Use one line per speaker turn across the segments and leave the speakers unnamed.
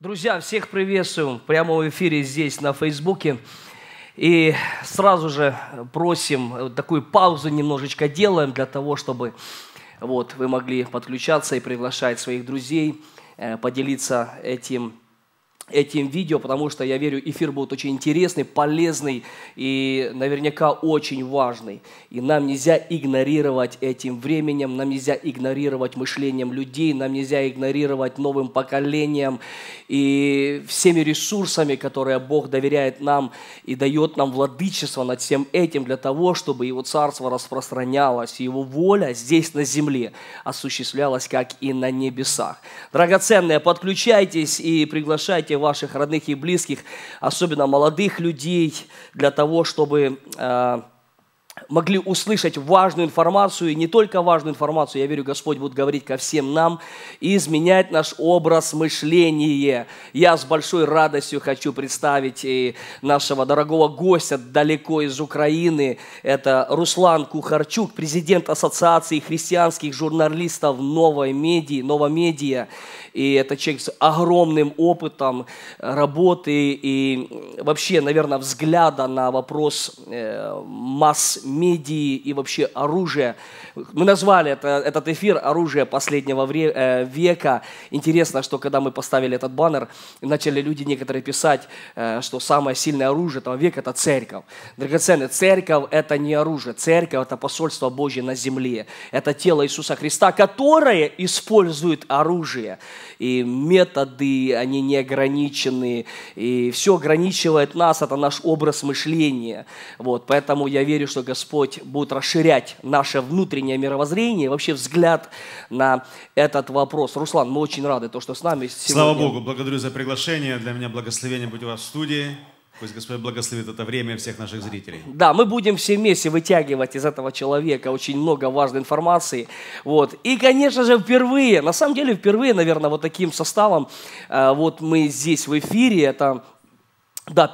Друзья, всех приветствуем в прямом эфире здесь на Фейсбуке. И сразу же просим, такую паузу немножечко делаем для того, чтобы вы могли подключаться и приглашать своих друзей, поделиться этим видео, потому что, я верю, эфир будет очень интересный, полезный и наверняка очень важный. И нам нельзя игнорировать этим временем, нам нельзя игнорировать мышлением людей, нам нельзя игнорировать новым поколением и всеми ресурсами, которые Бог доверяет нам и дает нам владычество над всем этим для того, чтобы Его Царство распространялось, Его воля здесь на земле осуществлялась, как и на небесах. Драгоценные, подключайтесь и приглашайте ваших родных и близких, особенно молодых людей, для того, чтобы могли услышать важную информацию, и не только важную информацию, я верю, Господь будет говорить ко всем нам и изменять наш образ мышления. Я с большой радостью хочу представить и нашего дорогого гостя далеко из Украины. Это Руслан Кухарчук, президент Ассоциации христианских журналистов «Новомедиа». И это человек с огромным опытом работы и вообще, наверное, взгляда на вопрос масс-медии и вообще оружия. Мы назвали этот эфир «Оружие последнего века». Интересно, что когда мы поставили этот баннер, начали люди некоторые писать, что самое сильное оружие этого века – это церковь. Драгоценная, церковь – это не оружие. Церковь – это посольство Божье на земле. Это тело Иисуса Христа, которое использует оружие. И методы, они не ограничены, и все ограничивает нас, это наш образ мышления. Поэтому я верю, что Господь будет расширять наше внутреннее мировоззрение, вообще взгляд на этот вопрос. Руслан, мы очень рады, что с нами сегодня.
Слава Богу, благодарю за приглашение. Для меня благословение быть у вас в студии. Пусть Господь благословит это время всех наших зрителей.
Да, мы будем все вместе вытягивать из этого человека очень много важной информации. И, конечно же, впервые, на самом деле впервые, наверное, таким составом мы здесь в эфире, это... Да,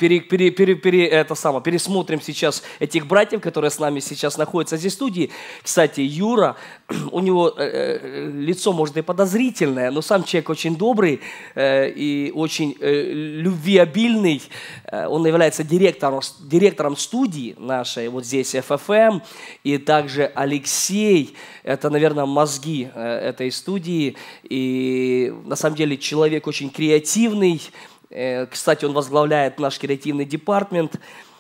пересмотрим сейчас этих братьев, которые с нами сейчас находятся здесь в студии. Кстати, Юра, у него лицо, может, и подозрительное, но сам человек очень добрый и очень любвеобильный. Он является директором студии нашей, здесь FFM. И также Алексей, это, наверное, мозги этой студии. И на самом деле человек очень креативный. Кстати, он возглавляет наш креативный департамент.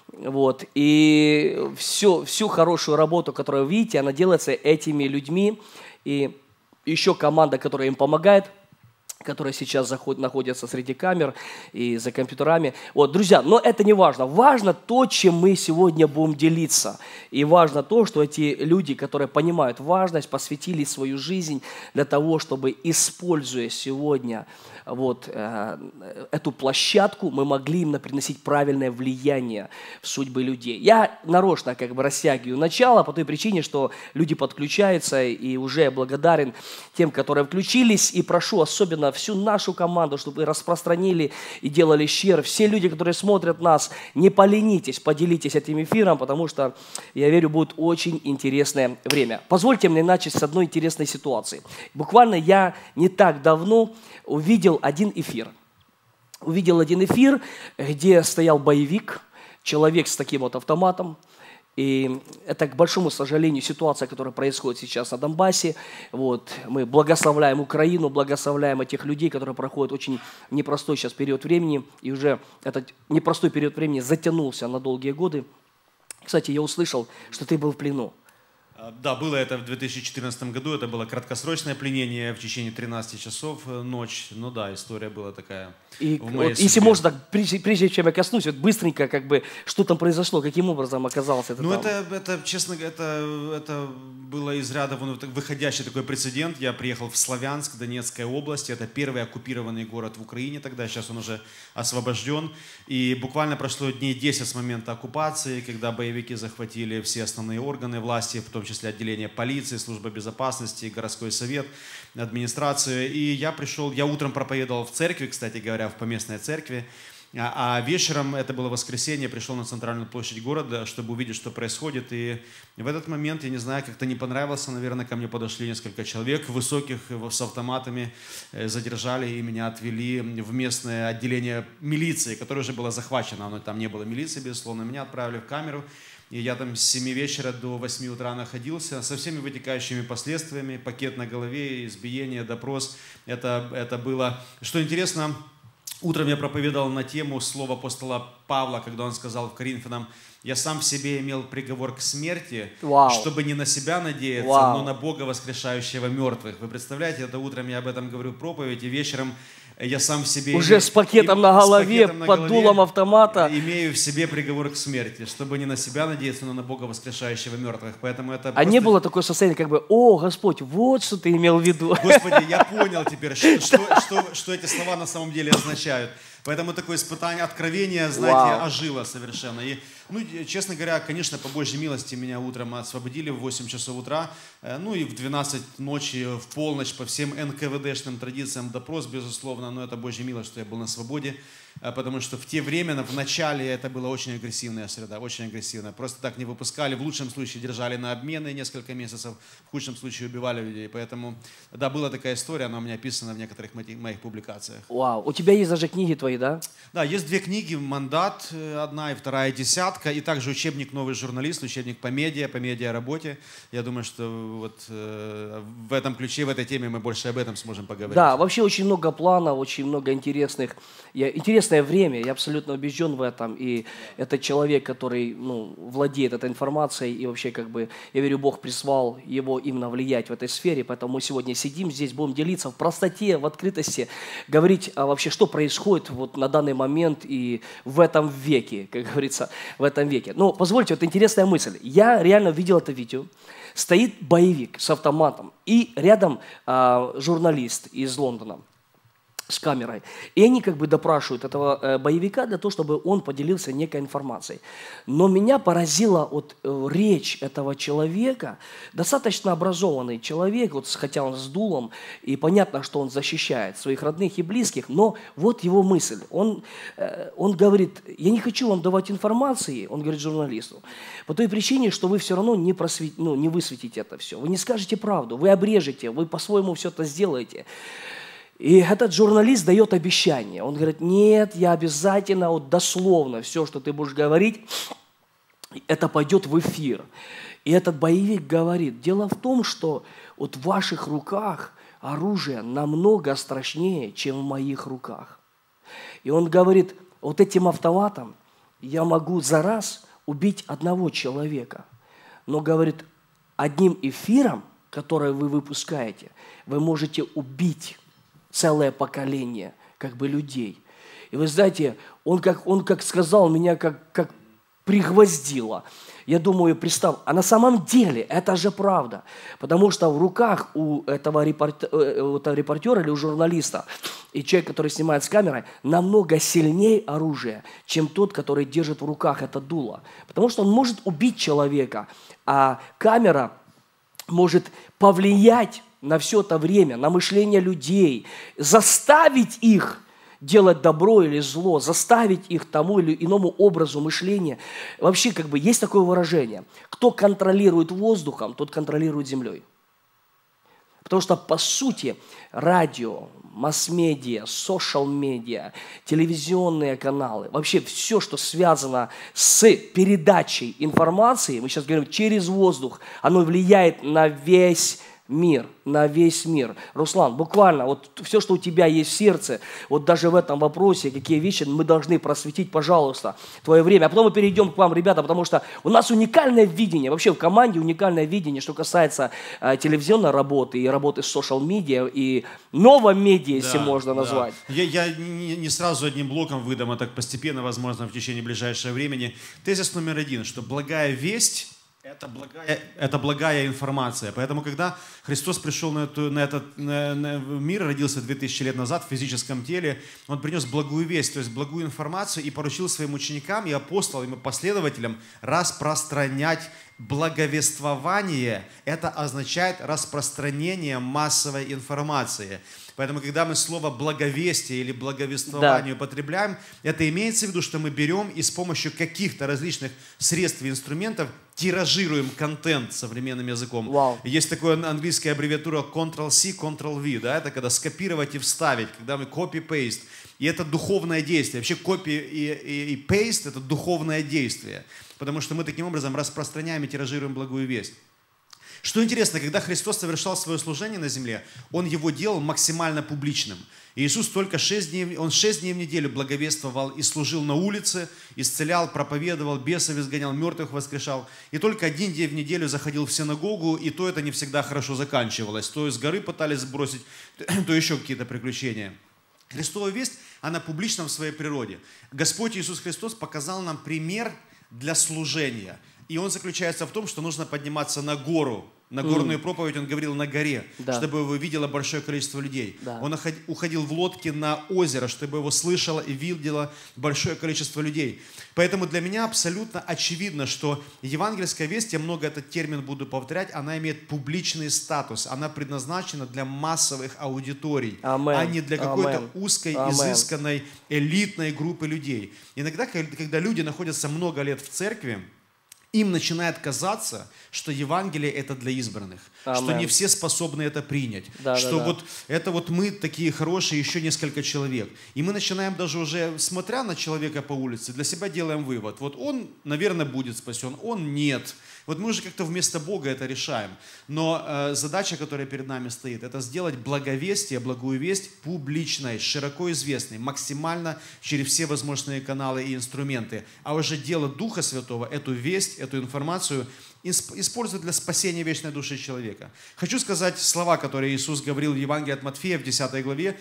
И всю хорошую работу, которую вы видите, она делается этими людьми. И еще команда, которая им помогает, которые сейчас находятся среди камер и за компьютерами. Друзья, но это не важно. Важно то, чем мы сегодня будем делиться. И важно то, что эти люди, которые понимают важность, посвятили свою жизнь для того, чтобы, используя сегодня эту площадку, мы могли им приносить правильное влияние в судьбы людей. Я нарочно растягиваю начало по той причине, что люди подключаются, и уже я благодарен тем, которые включились, и прошу особенно всю нашу команду, чтобы вы распространили и делали share. Все люди, которые смотрят нас, не поленитесь, поделитесь этим эфиром, потому что, я верю, будет очень интересное время. Позвольте мне начать с одной интересной ситуации. Буквально я не так давно увидел один эфир, где стоял боевик, человек с таким автоматом. И это, к большому сожалению, ситуация, которая происходит сейчас на Донбассе. Мы благословляем Украину, благословляем этих людей, которые проходят очень непростой сейчас период времени. И уже этот непростой период времени затянулся на долгие годы. Кстати, я услышал, что ты был в плену.
Да, было это в 2014 году, это было краткосрочное пленение в течение 13 часов ночь. Ну да, история была такая.
И если можно, так, прежде чем я коснусь, быстренько, что там произошло, каким образом оказалось это там?
Это, честно говоря, это было из ряда выходящий такой прецедент. Я приехал в Славянск, Донецкая область, это первый оккупированный город в Украине тогда, сейчас он уже освобожден. И буквально прошло дней 10 с момента оккупации, когда боевики захватили все основные органы власти, в том числе отделение полиции, служба безопасности, городской совет, администрацию. И я утром проповедовал в церкви, кстати говоря, в поместной церкви. А вечером, это было воскресенье, пришел на центральную площадь города, чтобы увидеть, что происходит. И в этот момент, я не знаю, как-то не понравился, наверное, ко мне подошли несколько человек высоких с автоматами, задержали и меня отвели в местное отделение милиции, которое уже было захвачено. Но там не было милиции, безусловно. Меня отправили в камеру. И я там с 7 вечера до 8 утра находился со всеми вытекающими последствиями. Пакет на голове, избиение, допрос. Это было... Что интересно... Утром я проповедовал на тему слова апостола Павла, когда он сказал в Коринфянам: «Я сам в себе имел приговор к смерти, чтобы не на себя надеяться, но на Бога, воскрешающего мертвых». Вы представляете, это утром я об этом говорю проповедь, и вечером я сам в себе...
Уже с пакетом на голове, под дулом автомата.
Имею в себе приговор к смерти, чтобы не на себя надеяться, но на Бога, воскрешающего мертвых. Поэтому это
не было такое состояние, как бы: «О, Господь, вот что ты имел в виду».
Господи, я понял теперь, что эти слова на самом деле означают. Поэтому такое испытание, откровение, знаете, ожило совершенно. И, честно говоря, конечно, по Божьей милости меня утром освободили в 8 часов утра, и в 12 ночи, в полночь, по всем НКВДшным традициям допрос, безусловно, но это Божья милость, что я был на свободе, потому что в те времена, в начале, это была очень агрессивная среда, очень агрессивная. Просто так не выпускали, в лучшем случае держали на обмены несколько месяцев, в худшем случае убивали людей. Поэтому, да, была такая история, она у меня описана в некоторых моих публикациях.
Вау, у тебя есть даже книги твои, да?
Да, есть 2 книги: «Мандат», 1 и 2 «Десятка», и также учебник «Новый журналист», учебник по медиа-работе. Я думаю, что вот в этом ключе, в этой теме мы больше об этом сможем поговорить.
Да, вообще очень много планов, очень много интересных. Интересное время, я абсолютно убежден в этом. И это человек, который владеет этой информацией. И вообще, я верю, Бог призвал его именно влиять в этой сфере. Поэтому мы сегодня сидим здесь, будем делиться в простоте, в открытости, говорить вообще, что происходит вот на данный момент и в этом веке, как говорится, в этом веке. Но позвольте, вот интересная мысль. Я реально видел это видео. Стоит боевик с автоматом и рядом журналист из Лондона с камерой. И они допрашивают этого боевика для того, чтобы он поделился некой информацией. Но меня поразила речь этого человека, достаточно образованный человек, хотя он с дулом, и понятно, что он защищает своих родных и близких, но вот его мысль. Он говорит: я не хочу вам давать информации, он говорит журналисту, по той причине, что вы все равно не высветите это все. Вы не скажете правду, вы обрежете, вы по-своему все это сделаете. И этот журналист дает обещание. Он говорит: нет, я обязательно, дословно все, что ты будешь говорить, это пойдет в эфир. И этот боевик говорит: дело в том, что в ваших руках оружие намного страшнее, чем в моих руках. И он говорит: этим автоматом я могу за раз убить одного человека. Но, говорит, одним эфиром, который вы выпускаете, вы можете убить целое поколение людей. И вы знаете, он как сказал, меня как пригвоздило. Я думаю, представь, а на самом деле это же правда. Потому что в руках у этого репортера или у журналиста и человека, который снимает с камерой, намного сильнее оружие, чем тот, который держит в руках это дуло. Потому что он может убить человека, а камера может повлиять на все это время, на мышление людей, заставить их делать добро или зло, заставить их тому или иному образу мышления. Вообще, есть такое выражение: кто контролирует воздухом, тот контролирует землей. Потому что, по сути, радио, масс-медиа, социал-медиа, телевизионные каналы, вообще все, что связано с передачей информации, мы сейчас говорим через воздух, оно влияет на весь мир, на весь мир. Руслан, буквально, все, что у тебя есть в сердце, даже в этом вопросе, какие вещи мы должны просветить, пожалуйста, твое время. А потом мы перейдем к вам, ребята, потому что у нас уникальное видение, вообще в команде уникальное видение, что касается телевизионной работы и работы с социал-медиа и новомедиа, если можно назвать.
Я не сразу одним блоком выдам, а так постепенно, возможно, в течение ближайшего времени. Тезис номер 1, что благая весть — это благая информация. Поэтому, когда Христос пришел на этот мир, родился 2000 лет назад в физическом теле, Он принес благую весть, то есть благую информацию, и поручил своим ученикам и апостолам, и последователям распространять благовествование – это означает распространение массовой информации. Поэтому, когда мы слово «благовестие» или «благовествование» употребляем, это имеется в виду, что мы берем и с помощью каких-то различных средств и инструментов тиражируем контент современным языком.
Вау.
Есть такая английская аббревиатура Ctrl-C, Ctrl-V, да? Это когда скопировать и вставить, когда мы copy-paste. И это духовное действие. Вообще copy и paste – это духовное действие. Потому что мы таким образом распространяем и тиражируем благую весть. Что интересно, когда Христос совершал свое служение на земле, Он его делал максимально публичным. И Иисус только 6 дней, Он 6 дней в неделю благовествовал и служил на улице, исцелял, проповедовал, бесов изгонял, мертвых воскрешал. И только 1 день в неделю заходил в синагогу, и то это не всегда хорошо заканчивалось. То из горы пытались сбросить, то еще какие-то приключения. Христова весть, она публична в своей природе. Господь Иисус Христос показал нам пример для служения. И он заключается в том, что нужно подниматься на гору. На горную проповедь он говорил на горе, чтобы его видело большое количество людей. Он уходил в лодке на озеро, чтобы его слышало и видело большое количество людей. Поэтому для меня абсолютно очевидно, что евангельская весть, я много этот термин буду повторять, она имеет публичный статус. Она предназначена для массовых аудиторий, а не для какой-то узкой, изысканной, элитной группы людей. Иногда, когда люди находятся много лет в церкви, им начинает казаться, что Евангелие это для избранных, что не все способны это принять, вот это вот мы такие хорошие, еще несколько человек. И мы начинаем даже уже, смотря на человека по улице, для себя делаем вывод. Вот он, наверное, будет спасен, он нет. Вот мы уже как-то вместо Бога это решаем. Но задача, которая перед нами стоит, это сделать благовестие, благую весть публичной, широко известной, максимально через все возможные каналы и инструменты. А уже дело Духа Святого, эту весть, эту информацию использовать для спасения вечной души человека. Хочу сказать слова, которые Иисус говорил в Евангелии от Матфея в 10 главе.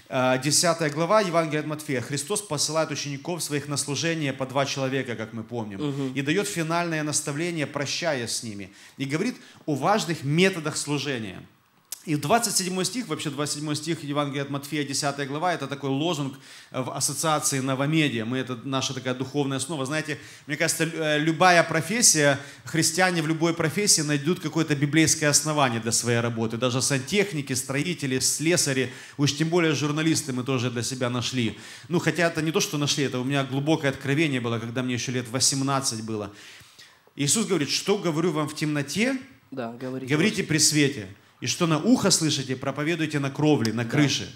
10 глава Евангелия от Матфея. Христос посылает учеников своих на служение по 2 человека, как мы помним, и дает финальное наставление, прощаясь с ними, и говорит о важных методах служения. И 27 стих, вообще 27 стих Евангелия от Матфея, 10 глава, это такой лозунг в ассоциации Новомедия. Это наша такая духовная основа. Знаете, мне кажется, любая профессия, христиане в любой профессии найдут какое-то библейское основание для своей работы. Даже сантехники, строители, слесари, уж тем более журналисты мы тоже для себя нашли. Ну, хотя это не то, что нашли, это у меня глубокое откровение было, когда мне еще лет 18 было. Иисус говорит, что говорю вам в темноте, говорите при свете. И что на ухо слышите, проповедуйте на кровле, на крыше.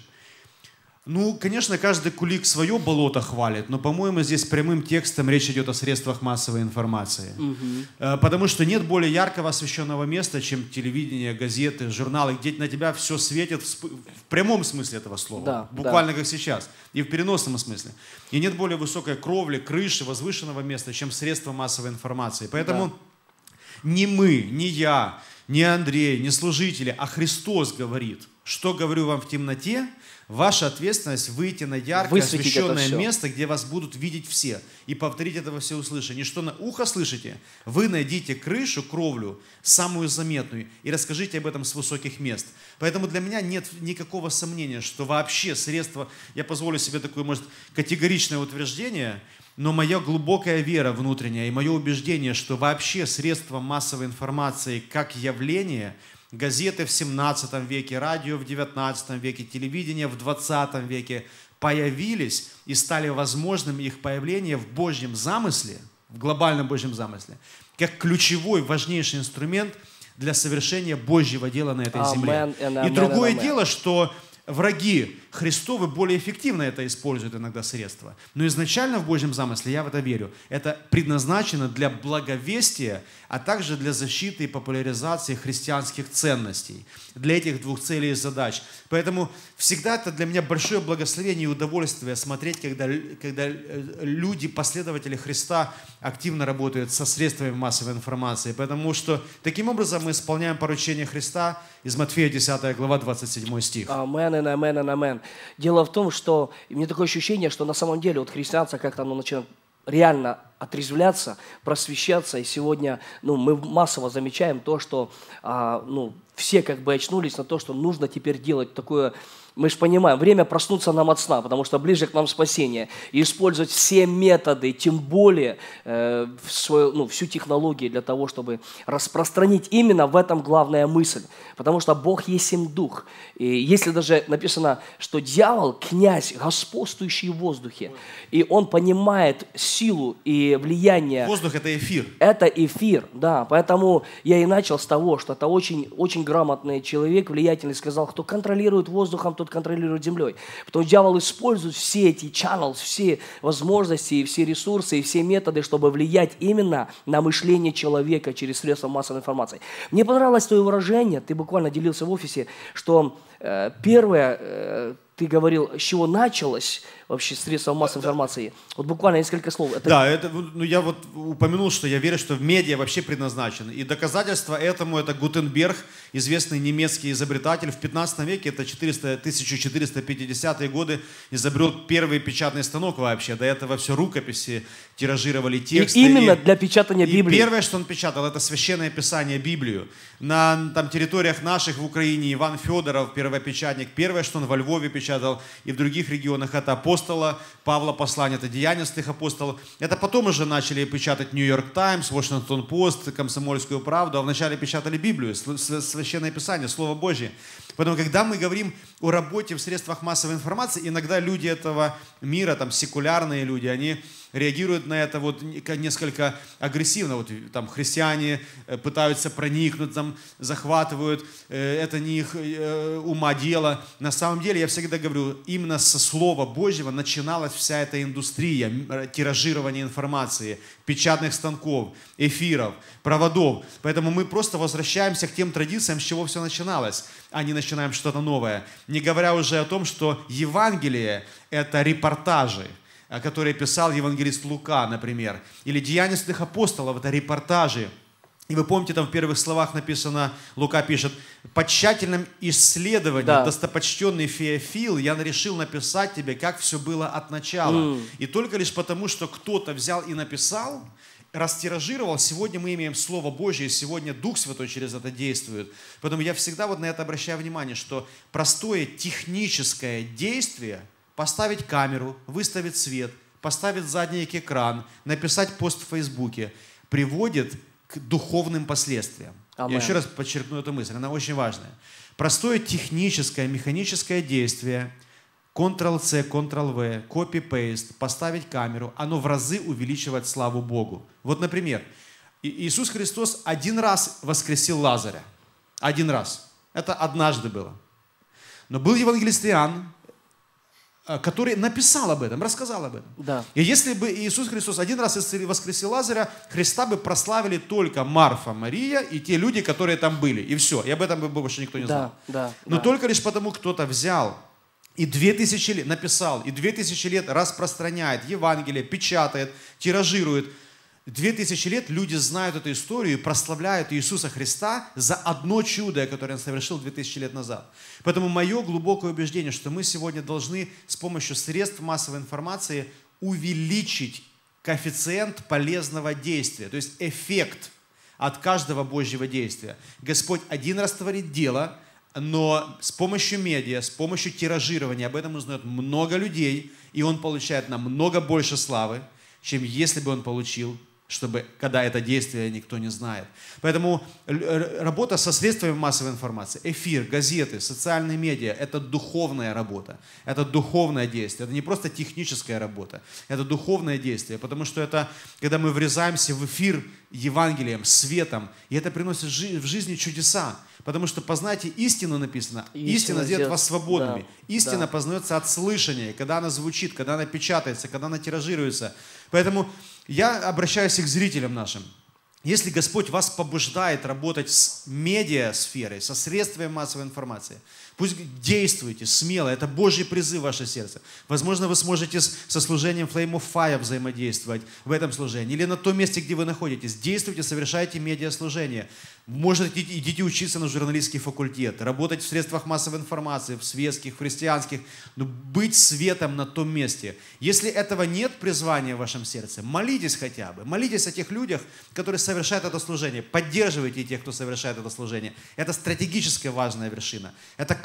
Ну, конечно, каждый кулик свое болото хвалит, но, по-моему, здесь прямым текстом речь идет о средствах массовой информации. Потому что нет более яркого освещенного места, чем телевидение, газеты, журналы, где на тебя все светит в прямом смысле этого слова. Буквально как сейчас. И в переносном смысле. И нет более высокой кровли, крыши, возвышенного места, чем средства массовой информации. Поэтому не мы, не я, не Андрей, не служители, а Христос говорит, что говорю вам в темноте, ваша ответственность выйти на яркое освещенное место, где вас будут видеть все, и повторить это во всеуслышание. Что на ухо слышите, вы найдите крышу, кровлю, самую заметную, и расскажите об этом с высоких мест. Поэтому для меня нет никакого сомнения, что вообще средства, я позволю себе такое, может, категоричное утверждение, но моя глубокая вера внутренняя и мое убеждение, что вообще средства массовой информации как явление, газеты в 17 веке, радио в 19 веке, телевидение в 20 веке появились и стали возможным их появление в Божьем замысле, в глобальном Божьем замысле, как ключевой, важнейший инструмент для совершения Божьего дела на этой земле. И другое дело, что враги Христовы более эффективно это используют иногда средства. Но изначально в Божьем замысле, я в это верю, это предназначено для благовестия, а также для защиты и популяризации христианских ценностей. Для этих 2 целей и задач. Поэтому всегда это для меня большое благословение и удовольствие смотреть, когда люди, последователи Христа, активно работают со средствами массовой информации. Потому что таким образом мы исполняем поручение Христа из Матфея 10 глава 27 стих.
Амен, амен, амен. Дело в том, что у меня такое ощущение, что на самом деле вот христианство как-то начинает реально отрезвляться, просвещаться. И сегодня мы массово замечаем то, что все как бы очнулись на то, что нужно теперь делать такое мы же понимаем, время проснуться нам от сна, потому что ближе к нам спасение. И использовать все методы, тем более всю технологию для того, чтобы распространить именно в этом главная мысль. Потому что Бог есть им дух. И если даже написано, что дьявол – князь, господствующий в воздухе, и он понимает силу и влияние.
Воздух – это эфир.
Это эфир, да. Поэтому я и начал с того, что это очень, очень грамотный человек, влиятельный, сказал, кто контролирует воздухом, тот контролирует землей. Потому что дьявол использует все эти channels, все возможности, и все ресурсы, и все методы, чтобы влиять именно на мышление человека через средства массовой информации. Мне понравилось твое выражение, ты буквально делился в офисе, что первое, ты говорил, с чего началось вообще средства массовой информации. Вот буквально несколько слов.
Да, я вот упомянул, что я верю, что медиа вообще предназначены. И доказательство этому это Гутенберг, известный немецкий изобретатель. В 15 веке, это 1450-е годы, изобрел первый печатный станок вообще. До этого все рукописи, тиражировали тексты.
И именно для печатания Библии.
И первое, что он печатал, это Священное Писание, Библию. На территориях наших в Украине Иван Федоров, первопечатник, первое, что он во Львове печатал, и в других регионах, это апостола Павла послание, это Деяния святых апостолов. Это потом уже начали печатать Нью-Йорк Таймс, Вашингтон Пост, Комсомольскую правду, а вначале печатали Библию, Священное Писание, Слово Божье. Поэтому, когда мы говорим о работе в средствах массовой информации, иногда люди этого мира, там, секулярные люди, они реагируют на это вот несколько агрессивно. Вот там христиане пытаются проникнуть, там, захватывают, это не их ума дело. На самом деле, я всегда говорю, именно со Слова Божьего начиналась вся эта индустрия тиражирования информации, печатных станков, эфиров, проводов. Поэтому мы просто возвращаемся к тем традициям, с чего все начиналось, а не начинаем что-то новое. Не говоря уже о том, что Евангелие – это репортажи, которые писал евангелист Лука, например. Или Деяния святых апостолов – это репортажи. И вы помните, там в первых словах написано, Лука пишет, по тщательном исследовании, достопочтенный Феофил, я решил написать тебе, как все было от начала. И только лишь потому, что кто-то взял и написал, растиражировал, сегодня мы имеем Слово Божье, и сегодня Дух Святой через это действует. Поэтому я всегда вот на это обращаю внимание, что простое техническое действие, поставить камеру, выставить свет, поставить задний экран, написать пост в Фейсбуке, приводит к духовным последствиям. Я еще раз подчеркну эту мысль, она очень важная. Простое техническое, механическое действие, Ctrl-C, Ctrl-V, copy-paste, поставить камеру, оно в разы увеличивает славу Богу. Вот, например, Иисус Христос один раз воскресил Лазаря. Один раз. Это однажды было. Но был евангелист Иоанн, который написал об этом, рассказал об этом.
Да.
И если бы Иисус Христос один раз воскресил Лазаря, Христа бы прославили только Марфа, Мария и те люди, которые там были. И все. И об этом бы больше никто не знал. Но только лишь потому кто-то взял и 2000 лет написал, и 2000 лет распространяет Евангелие, печатает, тиражирует. 2000 лет люди знают эту историю и прославляют Иисуса Христа за одно чудо, которое Он совершил 2000 лет назад. Поэтому мое глубокое убеждение, что мы сегодня должны с помощью средств массовой информации увеличить коэффициент полезного действия, то есть эффект от каждого Божьего действия. Господь один раз творит дело, но с помощью медиа, с помощью тиражирования об этом узнает много людей, и Он получает намного больше славы, чем если бы Он получил, когда это действие никто не знает. Поэтому работа со средствами массовой информации, эфир, газеты, социальные медиа – это духовная работа, это духовное действие. Это не просто техническая работа, это духовное действие, потому что это, когда мы врезаемся в эфир Евангелием, светом, и это приносит в жизни чудеса. Потому что познайте истину, написано, истина сделает вас свободными. Истина познается от слышания, когда она звучит, когда она печатается, когда она тиражируется. Поэтому я обращаюсь и к зрителям нашим. Если Господь вас побуждает работать с медиасферой, со средствами массовой информации, пусть действуйте смело, это Божий призыв в ваше сердце. Возможно, вы сможете со служением Flame of Fire взаимодействовать в этом служении. Или на том месте, где вы находитесь. Действуйте, совершайте медиаслужение. Может, идите учиться на журналистский факультет, работать в средствах массовой информации, в светских, в христианских, но быть светом на том месте. Если этого нет призвания в вашем сердце, молитесь хотя бы. Молитесь о тех людях, которые совершают это служение. Поддерживайте тех, кто совершает это служение. Это стратегически важная вершина. Это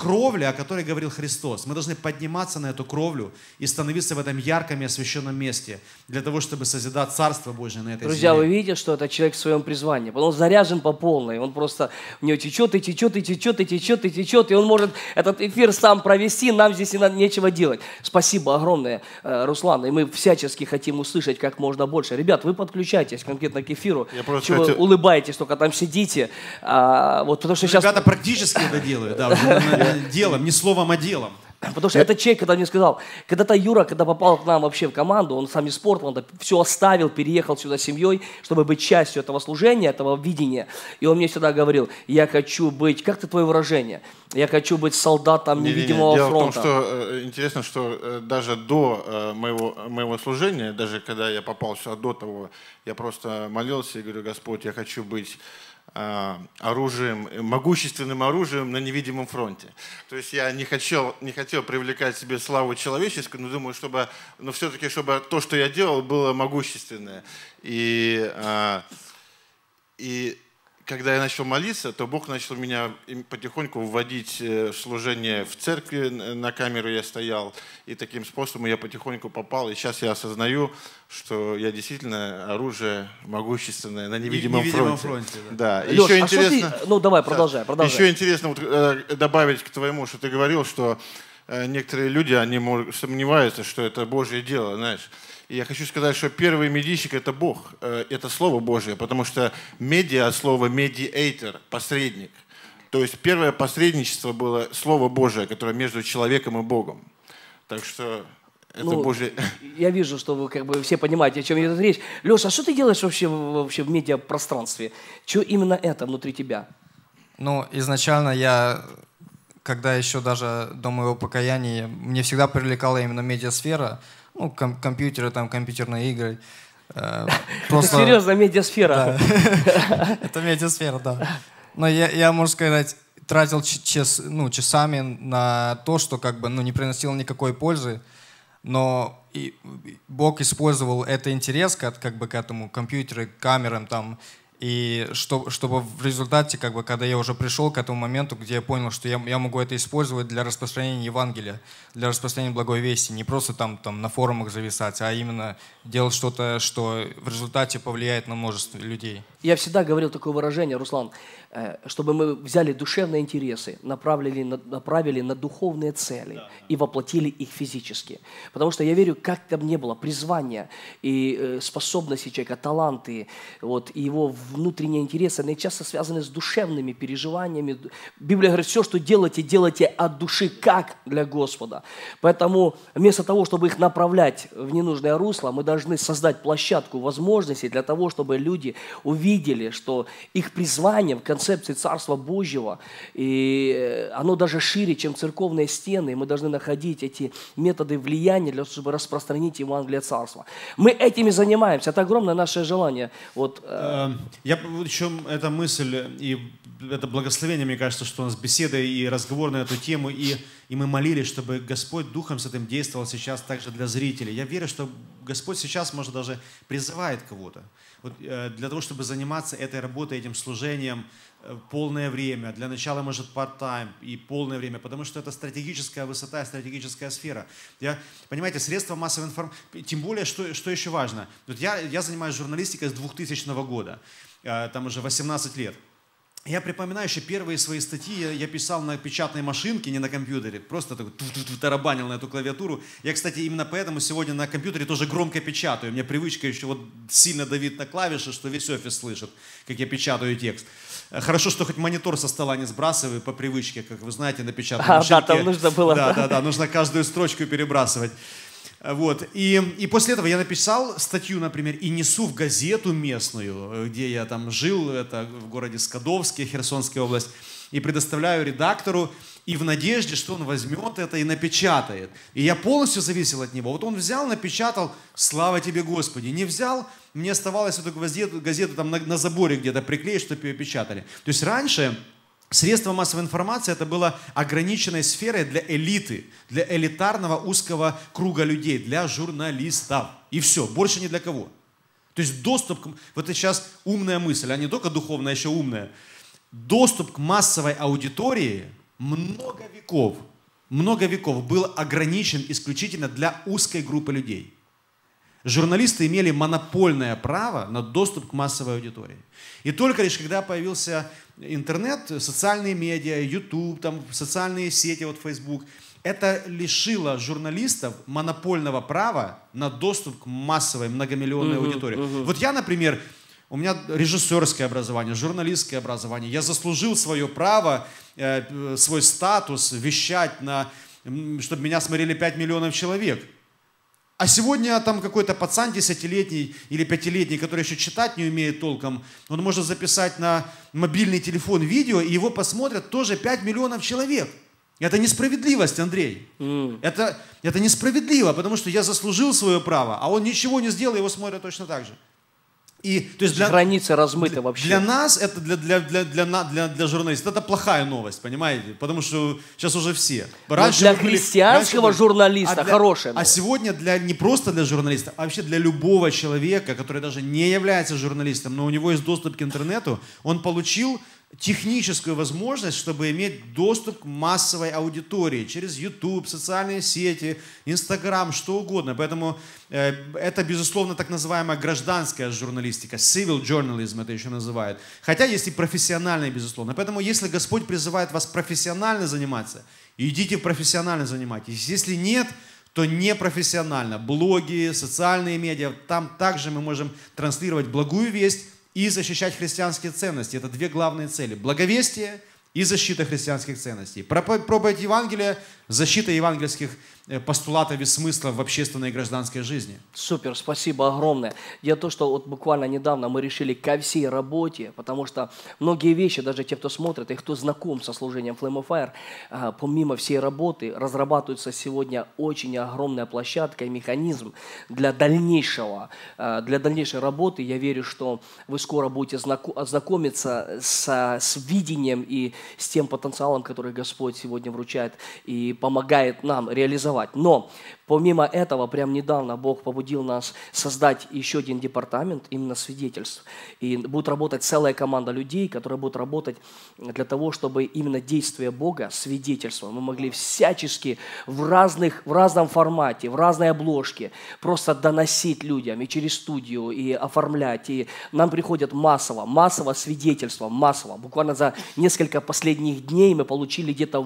кровля, о которой говорил Христос. Мы должны подниматься на эту кровлю и становиться в этом ярком и освященном месте, для того, чтобы созидать Царство Божие на этой
Друзья,
земле.
вы видите, что это человек в своем призвании. Он заряжен по полной. Он просто, у него течет и течет, и течет, и течет, и течет. И он может этот эфир сам провести, нам здесь и нечего делать. Спасибо огромное, Руслан. И мы всячески хотим услышать как можно больше. Ребят, вы подключайтесь конкретно к эфиру. Чего вы улыбаетесь, только там сидите. Вот, потому что сейчас...
Ребята практически это делают, да, уже делом, не словом, а делом.
Потому что этот человек, когда мне сказал, когда-то Юра, когда попал к нам вообще в команду, он сам из спорта, он все оставил, переехал сюда с семьей, чтобы быть частью этого служения, этого видения. И он мне всегда говорил, я хочу быть, как это твое выражение? Я хочу быть солдатом невидимого фронта.
Дело в том, что интересно, что даже до моего служения, даже когда я попал сюда до того, я просто молился и говорю, Господь, я хочу быть оружием, могущественным оружием на невидимом фронте. То есть я не хотел привлекать себе славу человеческую, но думаю, но все-таки, чтобы то, что я делал, было могущественное. И когда я начал молиться, то Бог начал меня потихоньку вводить в служение в церкви, на камеру я стоял, и таким способом я потихоньку попал. И сейчас я осознаю, что я действительно оружие могущественное на невидимом фронте. Да.
Леш,
еще интересно,
ну давай, продолжай.
Еще интересно добавить к твоему, что ты говорил, что некоторые люди, они сомневаются, что это Божье дело, знаешь. И я хочу сказать, что первый медийщик – это Бог, это Слово Божие, потому что медиа от слова mediator, посредник. То есть первое посредничество было Слово Божие, которое между человеком и Богом. Так что это Божье.
Я вижу, что вы как бы все понимаете, о чем идет речь. Леша, а что ты делаешь вообще в медиапространстве? Что именно это внутри тебя?
Ну, изначально я, когда еще даже до моего покаяния, мне всегда привлекала именно медиасфера. Ну, компьютеры, там, компьютерные игры.
Просто... Серьезно, медиасфера.
Это медиасфера, да. Но я, можно сказать, тратил часами на то, что как бы, не приносило никакой пользы. Но Бог использовал этот интерес как бы к этому компьютеру, к камерам там. И чтобы в результате, как бы, когда я уже пришел к этому моменту, где я понял, что я могу это использовать для распространения Евангелия, для распространения благой вести, не просто там на форумах зависать, а именно делать что-то, что в результате повлияет на множество людей.
Я всегда говорил такое выражение, Руслан, чтобы мы взяли душевные интересы, направили на духовные цели и воплотили их физически. Потому что я верю, как там ни было, призвания и способности человека, таланты, вот, и его внутренние интересы, они часто связаны с душевными переживаниями. Библия говорит, все, что делаете, делайте от души, как для Господа. Поэтому вместо того, чтобы их направлять в ненужное русло, мы должны создать площадку возможностей для того, чтобы люди увидели, что их призвание в концепции Царства Божьего, и оно даже шире, чем церковные стены, и мы должны находить эти методы влияния для того, чтобы распространить Евангелие Царства. Мы этими занимаемся, это огромное наше желание. Вот,
еще эта мысль и это благословение, мне кажется, что у нас беседа и разговор на эту тему, и мы молились, чтобы Господь Духом Святым действовал сейчас также для зрителей. Я верю, что Господь сейчас, может, даже призывает кого-то вот, для того, чтобы заниматься этой работой, этим служением полное время, для начала, может, part-time и полное время, потому что это стратегическая высота, стратегическая сфера. Понимаете, средства массовой информации, тем более, что еще важно, вот я занимаюсь журналистикой с 2000 года, там уже 18 лет. Я припоминаю еще первые свои статьи, я писал на печатной машинке, не на компьютере, просто так тарабанил на эту клавиатуру. Я, кстати, именно поэтому сегодня на компьютере тоже громко печатаю. У меня привычка еще вот сильно давить на клавиши, что весь офис слышит, как я печатаю текст. Хорошо, что хоть монитор со стола не сбрасываю по привычке, как вы знаете, на печатной машинке.
Да, там нужно было.
Да, нужно каждую строчку перебрасывать. Вот. И после этого я написал статью, например, и несу в газету местную, где я там жил, это в городе Скадовске, Херсонская область, и предоставляю редактору, и в надежде, что он возьмет это и напечатает. И я полностью зависел от него. Вот он взял, напечатал, слава тебе, Господи. Не взял, мне оставалось эту газету там на заборе где-то приклеить, чтобы ее печатали. То есть раньше средства массовой информации это было ограниченной сферой для элиты, для элитарного узкого круга людей, для журналистов. И все, больше ни для кого. То есть доступ, вот это сейчас умная мысль, а не только духовная, а еще умная. Доступ к массовой аудитории много веков был ограничен исключительно для узкой группы людей. Журналисты имели монопольное право на доступ к массовой аудитории. И только лишь когда появился интернет, социальные медиа, YouTube, там, социальные сети, вот Facebook, это лишило журналистов монопольного права на доступ к массовой многомиллионной аудитории. Вот я, например, у меня режиссерское образование, журналистское образование. Я заслужил свое право, свой статус вещать, чтобы меня смотрели 5 миллионов человек. А сегодня там какой-то пацан 10-летний или 5-летний, который еще читать не умеет толком, он может записать на мобильный телефон видео, и его посмотрят тоже 5 миллионов человек. Это несправедливость, Андрей. Это несправедливо, потому что я заслужил свое право, а он ничего не сделал, его смотрят точно так же. И, то есть
границы размыты вообще.
Для нас, это для журналистов, это плохая новость, понимаете? Потому что сейчас уже все.
Раньше для христианского журналиста хорошая
новость. А сегодня не просто для журналиста, а вообще для любого человека, который даже не является журналистом, но у него есть доступ к интернету, он получил техническую возможность, чтобы иметь доступ к массовой аудитории через YouTube, социальные сети, Instagram, что угодно. Поэтому это, безусловно, так называемая гражданская журналистика, civil journalism это еще называют. Хотя есть и профессиональная, безусловно. Поэтому если Господь призывает вас профессионально заниматься, идите профессионально занимайтесь. Если нет, то непрофессионально. Блоги, социальные медиа, там также мы можем транслировать благую весть и защищать христианские ценности. Это две главные цели. Благовестие и защита христианских ценностей. Проповедь Евангелия, защита евангельских постулатов и смыслов в общественной и гражданской жизни.
Супер, спасибо огромное. Дело в том, что вот буквально недавно мы решили ко всей работе, потому что многие вещи, даже те, кто смотрит и кто знаком со служением Flame of Fire, помимо всей работы, разрабатывается сегодня очень огромная площадка и механизм для дальнейшей работы. Я верю, что вы скоро будете ознакомиться с видением и с тем потенциалом, который Господь сегодня вручает и помогает нам реализовать. Но помимо этого, прямо недавно Бог побудил нас создать еще один департамент именно свидетельств. И будет работать целая команда людей, которые будут работать для того, чтобы именно действие Бога, свидетельство, мы могли всячески в разном формате, в разной обложке просто доносить людям и через студию, и оформлять. И нам приходят массово свидетельства, массово. Буквально за несколько последних дней мы получили где-то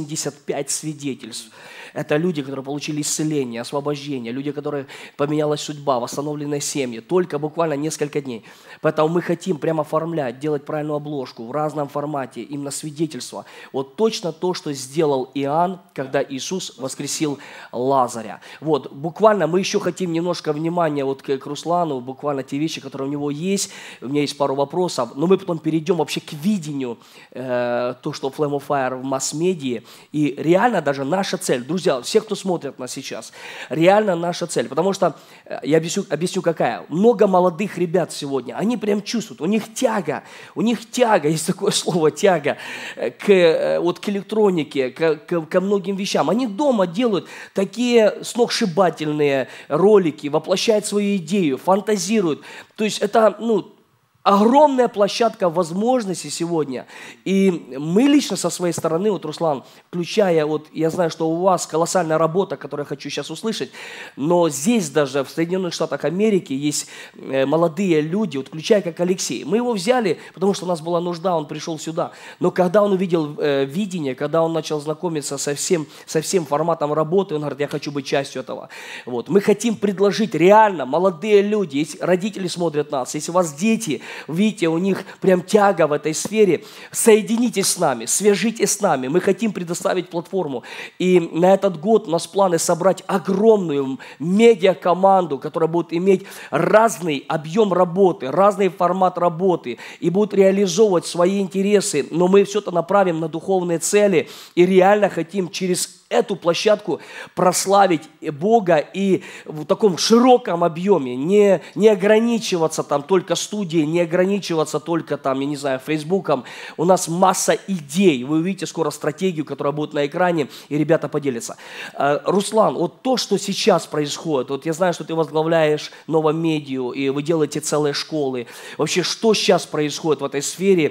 85 свидетельств. Это люди, которые получили исцеление, освобождение, люди, которые поменялась судьба, восстановленные семьи, только буквально несколько дней. Поэтому мы хотим прямо оформлять, делать правильную обложку в разном формате, именно свидетельство. Вот точно то, что сделал Иоанн, когда Иисус воскресил Лазаря. Вот, буквально мы еще хотим немножко внимания вот к Руслану, буквально те вещи, которые у него есть. У меня есть пару вопросов, но мы потом перейдем вообще к видению, то, что Flame of Fire в масс-медиа. И реально даже наша цель, друзья, все, кто смотрит нас сейчас, реально наша цель. Потому что, я объясню какая. Много молодых ребят сегодня, они прям чувствуют, у них тяга, есть такое слово тяга, к электронике, ко многим вещам. Они дома делают такие сногсшибательные ролики, воплощают свою идею, фантазируют. То есть это, огромная площадка возможностей сегодня. И мы лично со своей стороны, вот, Руслан, включая, я знаю, что у вас колоссальная работа, которую я хочу сейчас услышать, но здесь даже, в Соединенных Штатах Америки, есть молодые люди, включая как Алексей. Мы его взяли, потому что у нас была нужда, он пришел сюда. Но когда он увидел видение, когда он начал знакомиться со всем форматом работы, он говорит, я хочу быть частью этого. Вот. Мы хотим предложить реально, молодые люди, если родители смотрят нас, если у вас дети, видите, у них прям тяга в этой сфере, соединитесь с нами, свяжитесь с нами. Мы хотим предоставить платформу. И на этот год у нас планы собрать огромную медиакоманду, которая будет иметь разный объем работы, разный формат работы и будет реализовывать свои интересы. Но мы все это направим на духовные цели и реально хотим через эту площадку прославить Бога и в таком широком объеме, не ограничиваться там только студией, не ограничиваться только там, я не знаю, Фейсбуком. У нас масса идей. Вы увидите скоро стратегию, которая будет на экране, и ребята поделятся. Руслан, вот то, что сейчас происходит, вот я знаю, что ты возглавляешь Новомедию, и вы делаете целые школы. Вообще, что сейчас происходит в этой сфере,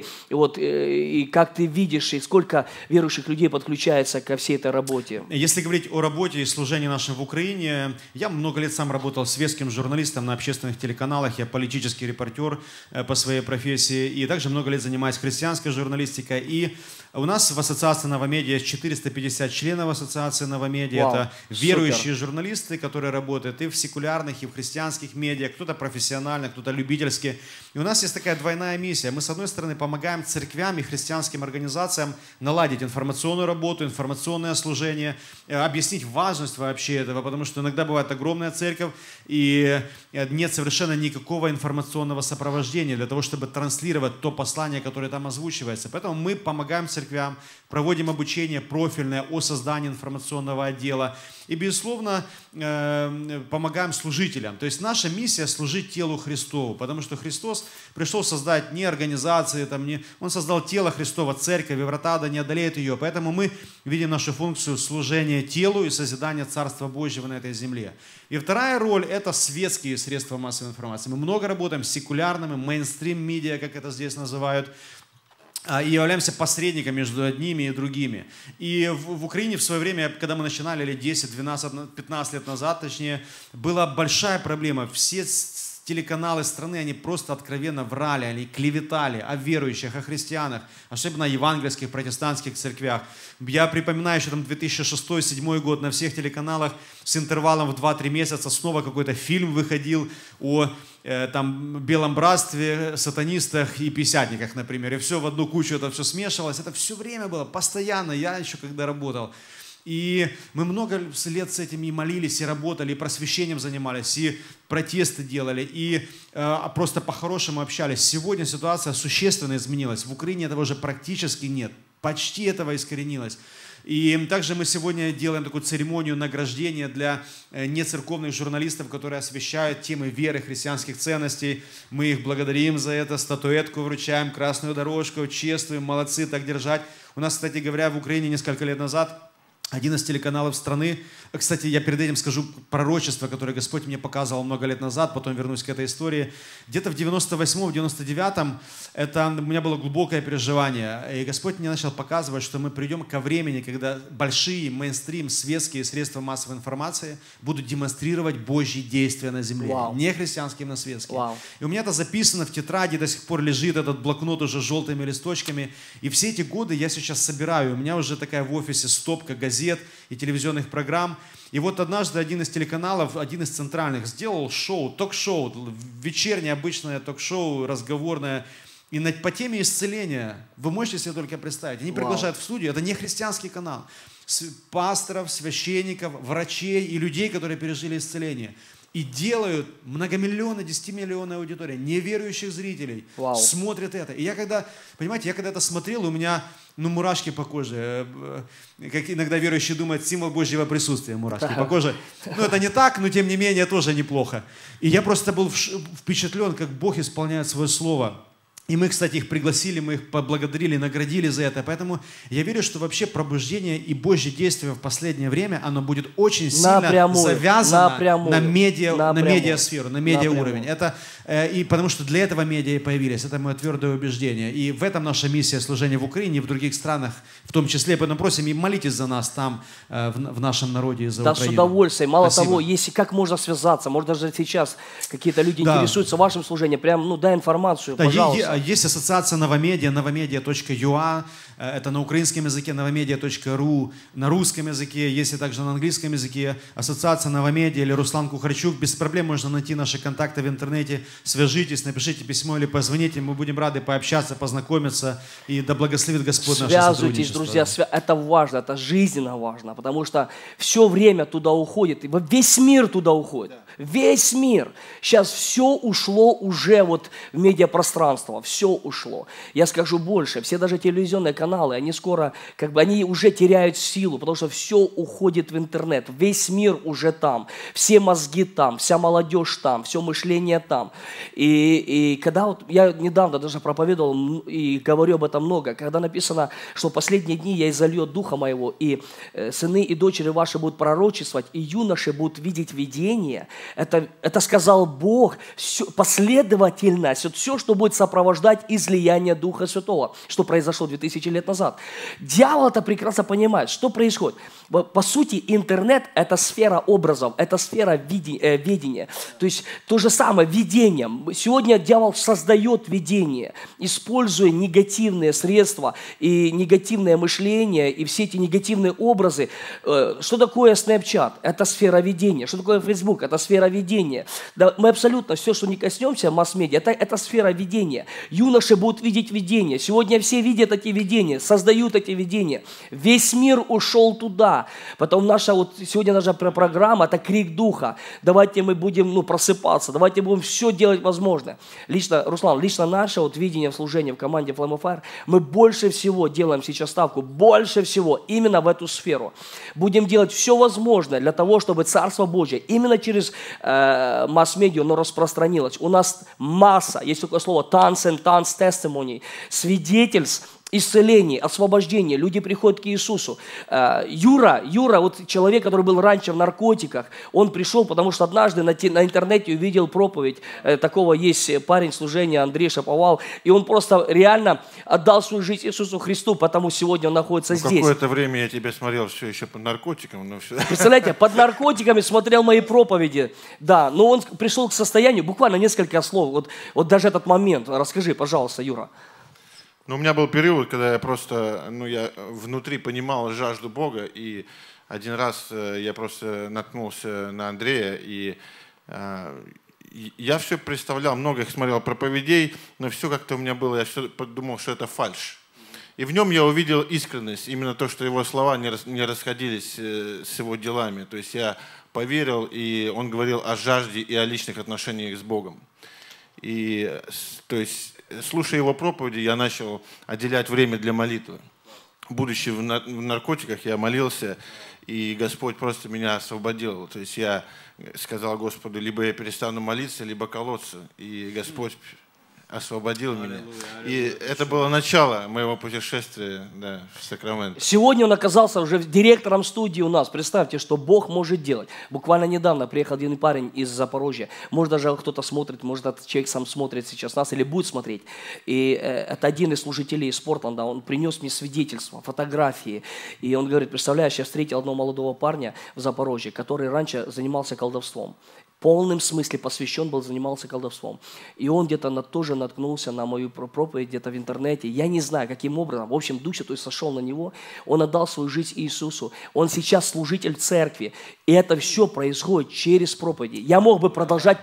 и как ты видишь, и сколько верующих людей подключается ко всей этой работе?
Если говорить о работе и служении нашем в Украине, я много лет сам работал светским журналистом на общественных телеканалах, я политический репортер по своей профессии, и также много лет занимаюсь христианской журналистикой. И у нас в ассоциации Новомедиа 450 членов ассоциации Новомедиа. Это верующие журналисты, которые работают и в секулярных, и в христианских медиа, кто-то профессионально, кто-то любительски. И у нас есть такая двойная миссия. Мы, с одной стороны, помогаем церквям и христианским организациям наладить информационную работу, информационное служение, объяснить важность вообще этого, потому что иногда бывает огромная церковь, и нет совершенно никакого информационного сопровождения для того, чтобы транслировать то послание, которое там озвучивается. Поэтому мы помогаем церквям, проводим обучение профильное о создании информационного отдела и, безусловно, помогаем служителям. То есть наша миссия — служить телу Христову, потому что Христос пришел создать не организации, Он создал тело Христово, церковь, и врата да не одолеют ее. Поэтому мы видим нашу функцию служения телу и созидания Царства Божьего на этой земле. И вторая роль — это светские средства массовой информации. Мы много работаем с секулярными, мейнстрим-медиа, как это здесь называют, и являемся посредником между одними и другими. И в Украине в свое время, когда мы начинали, лет 10, 12, 15 лет назад, точнее, была большая проблема. Все телеканалы страны, они просто откровенно врали, они клеветали о верующих, о христианах, особенно о евангельских, протестантских церквях. Я припоминаю, что там 2006-2007 год на всех телеканалах с интервалом в 2-3 месяца снова какой-то фильм выходил о там белом братстве, сатанистах и пятидесятниках, например. И все в одну кучу, это все смешивалось. Это все время было, постоянно, я еще когда работал. И мы много лет с этим и молились, и работали, и просвещением занимались, и протесты делали, и просто по-хорошему общались. Сегодня ситуация существенно изменилась. В Украине этого уже практически нет. Почти этого искоренилось. И также мы сегодня делаем такую церемонию награждения для нецерковных журналистов, которые освещают темы веры, христианских ценностей. Мы их благодарим за это, статуэтку вручаем, красную дорожку, чествуем, молодцы, так держать. У нас, кстати говоря, в Украине несколько лет назад один из телеканалов страны, кстати, я перед этим скажу пророчество, которое Господь мне показывал много лет назад, потом вернусь к этой истории. Где-то в 98-м, 99-м у меня было глубокое переживание, и Господь мне начал показывать, что мы придем ко времени, когда большие мейнстрим, светские средства массовой информации будут демонстрировать Божьи действия на земле.
Вау.
Не христианские, но светские.
Вау.
И у меня это записано в тетради, до сих пор лежит этот блокнот уже с желтыми листочками. И все эти годы я сейчас собираю. У меня уже такая в офисе стопка газет и телевизионных программ. И вот однажды один из телеканалов, один из центральных, сделал шоу, ток-шоу, вечернее обычное ток-шоу, разговорное, и по теме исцеления. Вы можете себе только представить. Они приглашают в студию, это не христианский канал, пасторов, священников, врачей и людей, которые пережили исцеление. И делают многомиллионная, 10-миллионная аудитория, неверующих зрителей, смотрят это. И я когда это смотрел, у меня мурашки по коже. Как иногда верующие думают, символ Божьего присутствия, мурашки по коже. Это не так, но тем не менее тоже неплохо. И я просто был впечатлен, как Бог исполняет свое слово. И мы, кстати, их пригласили, мы их поблагодарили, наградили за это. Поэтому я верю, что вообще пробуждение и Божье действие в последнее время, оно будет очень сильно завязано на медиасферу, на медиауровень. И потому что для этого медиа и появились. Это мое твердое убеждение. И в этом наша миссия служения в Украине и в других странах, в том числе. Поэтому просим, и молитесь за нас там, в нашем народе и за Украину.
Да, с удовольствием. Мало того, если как можно связаться, может даже сейчас какие-то люди интересуются вашим служением, прям, дай информацию, пожалуйста.
Есть ассоциация Новомедиа, новомедиа.ua, это на украинском языке, новомедиа.ру, на русском языке, есть и также на английском языке. Ассоциация Новомедиа или Руслан Кухарчук. Без проблем можно найти наши контакты в интернете. Свяжитесь, напишите письмо или позвоните. Мы будем рады пообщаться, познакомиться. И да благословит Господь наше сотрудничество.
Связывайтесь, друзья, это важно, это жизненно важно, потому что все время туда уходит, и весь мир туда уходит. Весь мир. Сейчас все ушло уже в медиапространство. Все ушло. Я скажу больше. Все даже телевизионные каналы телеканалы, они скоро, как бы, они уже теряют силу, потому что все уходит в интернет. Весь мир уже там, все мозги там, вся молодежь там, все мышление там. И когда вот я недавно даже проповедовал и говорю об этом много, когда написано, что в последние дни я изолью Духа Моего, и сыны и дочери ваши будут пророчествовать, и юноши будут видеть видение, это сказал Бог, последовательность, все, что будет сопровождать излияние Духа Святого, что произошло 2000 лет назад. Дьявол это прекрасно понимает, что происходит. По сути, интернет – это сфера образов, это сфера видения. То есть то же самое видение. Сегодня дьявол создает видение, используя негативные средства и негативное мышление, и все эти негативные образы. Что такое Snapchat? Это сфера видения. Что такое Facebook? Это сфера видения. Да, мы абсолютно все, что не коснемся масс-медиа, это сфера видения. Юноши будут видеть видения. Сегодня все видят эти видения, создают эти видения. Весь мир ушел туда. Потом сегодня наша программа – это крик Духа. Давайте мы будем просыпаться, давайте будем все делать возможное. Руслан, лично наше видение в служении в команде Flame of Fire, мы больше всего делаем сейчас ставку, больше всего именно в эту сферу. Будем делать все возможное для того, чтобы Царство Божье именно через масс-медиа распространилось. У нас масса, есть такое слово tons and tons testimony, свидетельств, исцелений, освобождения. Люди приходят к Иисусу. Юра, человек, который был раньше в наркотиках, он пришел, потому что однажды на интернете увидел проповедь. Такого есть парень служения, Андрей Шаповал, и он просто реально отдал свою жизнь Иисусу Христу, потому сегодня он находится здесь.
Какое-то время я тебя смотрел все еще под наркотиком. Но все...
Представляете, под наркотиками смотрел мои проповеди. Да, но он пришел к состоянию, буквально несколько слов. Вот даже этот момент. Расскажи, пожалуйста, Юра.
Ну, у меня был период, когда я просто, я внутри понимал жажду Бога, и один раз я просто наткнулся на Андрея, и я все представлял, много их смотрел проповедей, но все как-то у меня было, я все подумал, что это фальшь. И в нем я увидел искренность, именно то, что его слова не расходились с его делами. То есть я поверил, и он говорил о жажде и о личных отношениях с Богом. И, то есть, слушая его проповеди, я начал отделять время для молитвы. Будучи в наркотиках, я молился, и Господь просто меня освободил. То есть я сказал Господу, либо я перестану молиться, либо колоться. И Господь освободил меня. И это было начало моего путешествия в Сакраменто.
Сегодня он оказался уже директором студии у нас. Представьте, что Бог может делать. Буквально недавно приехал один парень из Запорожья. Может, даже кто-то смотрит, может, этот человек сам смотрит сейчас нас или будет смотреть. И это один из служителей из Портленда. Он принес мне свидетельства, фотографии. И он говорит, представляешь, я встретил одного молодого парня в Запорожье, который раньше занимался колдовством. В полном смысле посвящен был, занимался колдовством. И он где-то тоже наткнулся на мою проповедь где-то в интернете. Я не знаю, каким образом. В общем, Дух Святой сошел на него. Он отдал свою жизнь Иисусу. Он сейчас служитель церкви. И это все происходит через проповеди. Я мог бы продолжать.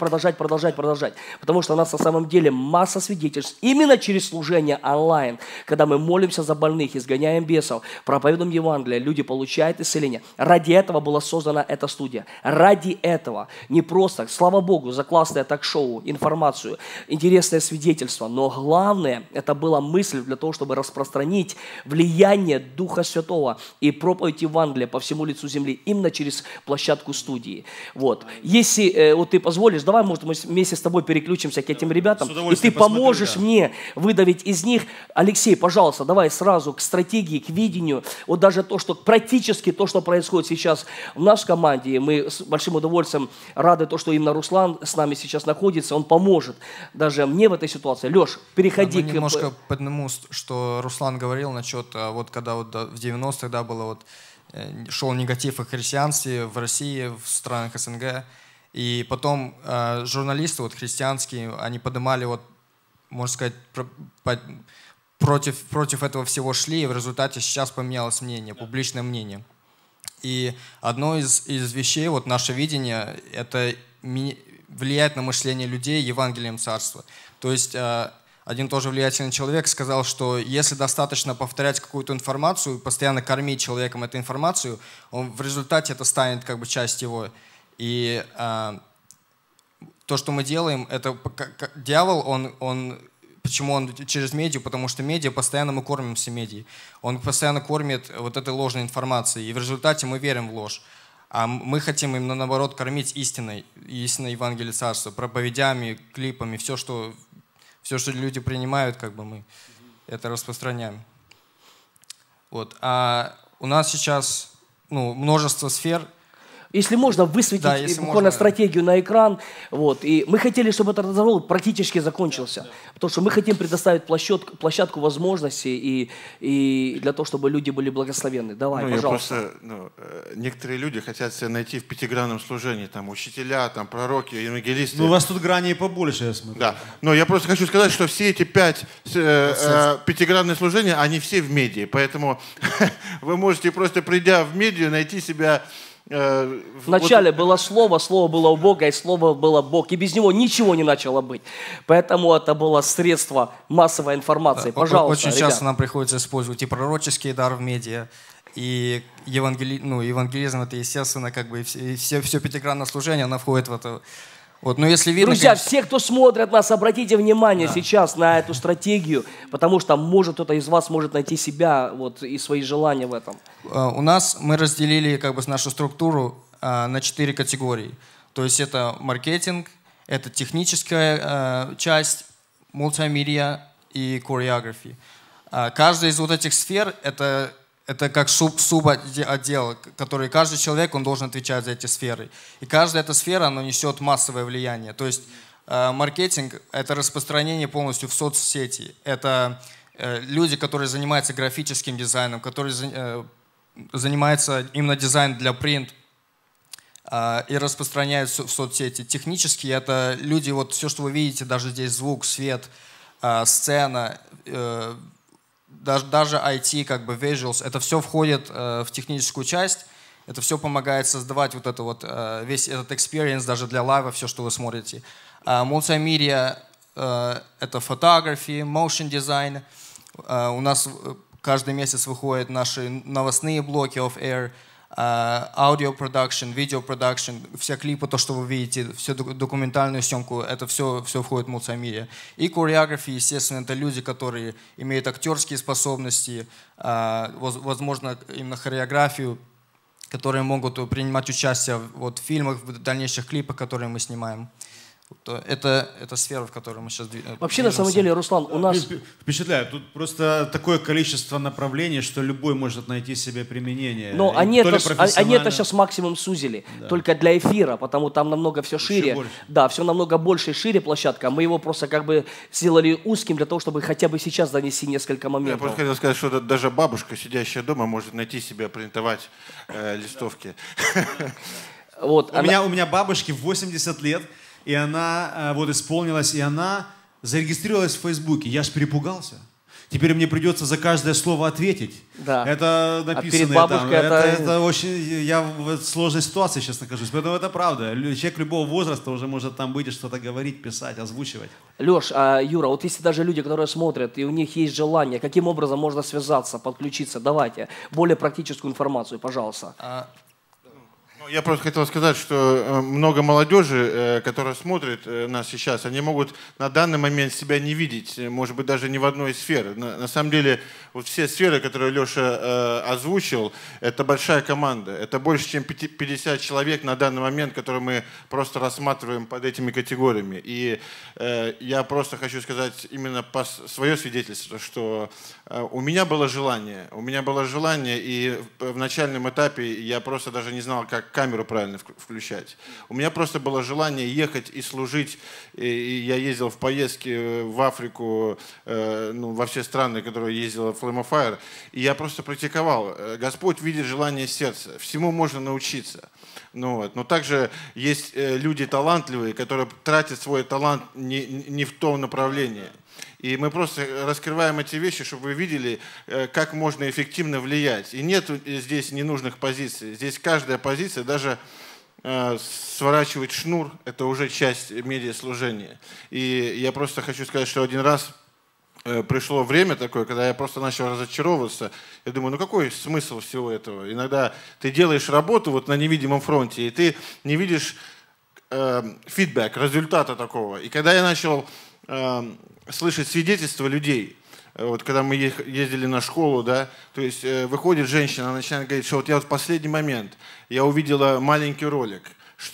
Потому что у нас на самом деле масса свидетельств. Именно через служение онлайн. Когда мы молимся за больных, изгоняем бесов, проповедуем Евангелие, люди получают исцеление. Ради этого была создана эта студия. Ради этого. Не просто, слава Богу, за классное ток-шоу, информацию, интересное свидетельство. Но главное, это была мысль для того, чтобы распространить влияние Духа Святого и проповедь Евангелия по всему лицу земли именно через площадку студии. Вот. Если ты позволишь, давай, может, мы вместе с тобой переключимся к этим ребятам, и ты поможешь мне выдавить из них. Алексей, пожалуйста, давай сразу к стратегии, к видению. Вот даже то, что практически то, что происходит сейчас в нашей команде, мы с большим удовольствием рады то, что именно Руслан с нами сейчас находится, он поможет даже мне в этой ситуации. Леш, переходи к...
Немножко подниму, что Руслан говорил насчет, когда в 90-х, было шел негатив о христианстве в России, в странах СНГ, и потом журналисты христианские, они поднимали, можно сказать, против этого всего шли, и в результате сейчас поменялось мнение, публичное мнение. И одно из вещей, наше видение, это влияет на мышление людей Евангелием Царства. То есть один тоже влиятельный человек сказал, что если достаточно повторять какую-то информацию, постоянно кормить человеком эту информацию, в результате это станет часть его. И то, что мы делаем, это дьявол, он почему он через медиа? Потому что медиа, постоянно мы кормимся медией. Он постоянно кормит вот этой ложной информацией, и в результате мы верим в ложь. А мы хотим именно наоборот кормить истиной Евангелие Царства, проповедями, клипами, все, что люди принимают, как бы мы это распространяем. Вот. А у нас сейчас множество сфер.
Если можно, высветить буквально стратегию на экран. Вот. И мы хотели, чтобы этот разговор практически закончился. Потому что мы хотим предоставить площадку возможностей и для того, чтобы люди были благословенны. Давай, пожалуйста.
Некоторые люди хотят себя найти в пятигранном служении. Там учителя, там пророки, евангелисты.
Ну, у вас тут граней побольше, я смотрю.
Да. Но я просто хочу сказать, что все эти 5 пятигранные служения, они все в медиа. Поэтому вы можете просто, придя в медиа, найти себя...
Вначале было Слово, Слово было у Бога, и Слово было Бог. И без Него ничего не начало быть. Поэтому это было средство массовой информации. Пожалуйста,
очень часто нам приходится использовать и пророческий дар в медиа, и евангелизм, это, естественно, как бы и все пятигранное служение, оно входит в это. Вот, но если видно,
друзья, все, кто смотрит нас, обратите внимание сейчас на эту стратегию, потому что, может, кто-то из вас может найти себя и свои желания в этом.
У нас мы разделили как бы нашу структуру на 4 категории. То есть это маркетинг, это техническая часть, мультимедиа и choreography. Каждая из вот этих сфер это как суботдел, который каждый человек, он должен отвечать за эти сферы. И каждая эта сфера, она несет массовое влияние. То есть маркетинг – это распространение полностью в соцсети. Это люди, которые занимаются графическим дизайном, которые занимаются именно дизайном для принт и распространяют в соцсети. Технически это люди, вот все, что вы видите, даже здесь звук, свет, сцена, даже IT, как бы visuals, это все входит в техническую часть, это все помогает создавать вот это вот, весь этот experience даже для лайва, все, что вы смотрите. Мультимедиа — это photography, motion design. У нас каждый месяц выходят наши новостные блоки off-air, audio production, video production, все клипы, то, что вы видите, всю документальную съемку, это все входит в мультимедиа. И choreography, естественно, это люди, которые имеют актерские способности, возможно, именно хореографию, которые могут принимать участие в фильмах, в дальнейших клипах, которые мы снимаем. Это сфера, в которой мы сейчас движемся.
Вообще, на самом деле, Руслан, у нас...
Впечатляет. Тут просто такое количество направлений, что любой может найти себе применение.
Но они это сейчас максимум сузили. Да. Только для эфира, потому там намного все шире. Да, все намного больше и шире площадка. Мы его просто как бы сделали узким для того, чтобы хотя бы сейчас донести несколько моментов.
Я просто хотел сказать, что даже бабушка, сидящая дома, может найти себе, принтовать листовки.
Вот, у меня бабушке 80 лет. И она исполнилась, и она зарегистрировалась в Фейсбуке. Я ж перепугался. Теперь мне придется за каждое слово ответить.
Да.
Это написано.
Перед бабушкой
это очень... Я в сложной ситуации сейчас нахожусь. Поэтому это правда. Человек любого возраста уже может там выйти, что-то говорить, писать, озвучивать.
Леш, Юра, вот если даже люди, которые смотрят, и у них есть желание, каким образом можно связаться, подключиться? Давайте более практическую информацию, пожалуйста.
Я просто хотел сказать, что много молодежи, которая смотрит нас сейчас, они могут на данный момент себя не видеть, может быть, даже ни в одной из сфер. На самом деле, вот все сферы, которые Леша озвучил, это большая команда. Это больше, чем 50 человек на данный момент, которые мы просто рассматриваем под этими категориями. И я просто хочу сказать именно свое свидетельство, что у меня было желание, и в начальном этапе я просто даже не знал, как камеру правильно включать. У меня просто было желание ехать и служить. И я ездил в поездки в Африку, во все страны, которые ездил в Flame of Fire. И я просто практиковал. Господь видит желание сердца. Всему можно научиться. Но также есть люди талантливые, которые тратят свой талант не в том направлении. И мы просто раскрываем эти вещи, чтобы вы видели, как можно эффективно влиять. И нет здесь ненужных позиций. Здесь каждая позиция, даже сворачивать шнур, это уже часть медиаслужения. И я просто хочу сказать, что один раз пришло время такое, когда я просто начал разочаровываться. Я думаю, какой смысл всего этого? Иногда ты делаешь работу на невидимом фронте, и ты не видишь фидбэк, результата такого. И когда я начал слышать свидетельства людей. Вот когда мы ездили на школу, да, то есть выходит женщина, она начинает говорить, что вот я вот в последний момент, я увидела маленький ролик,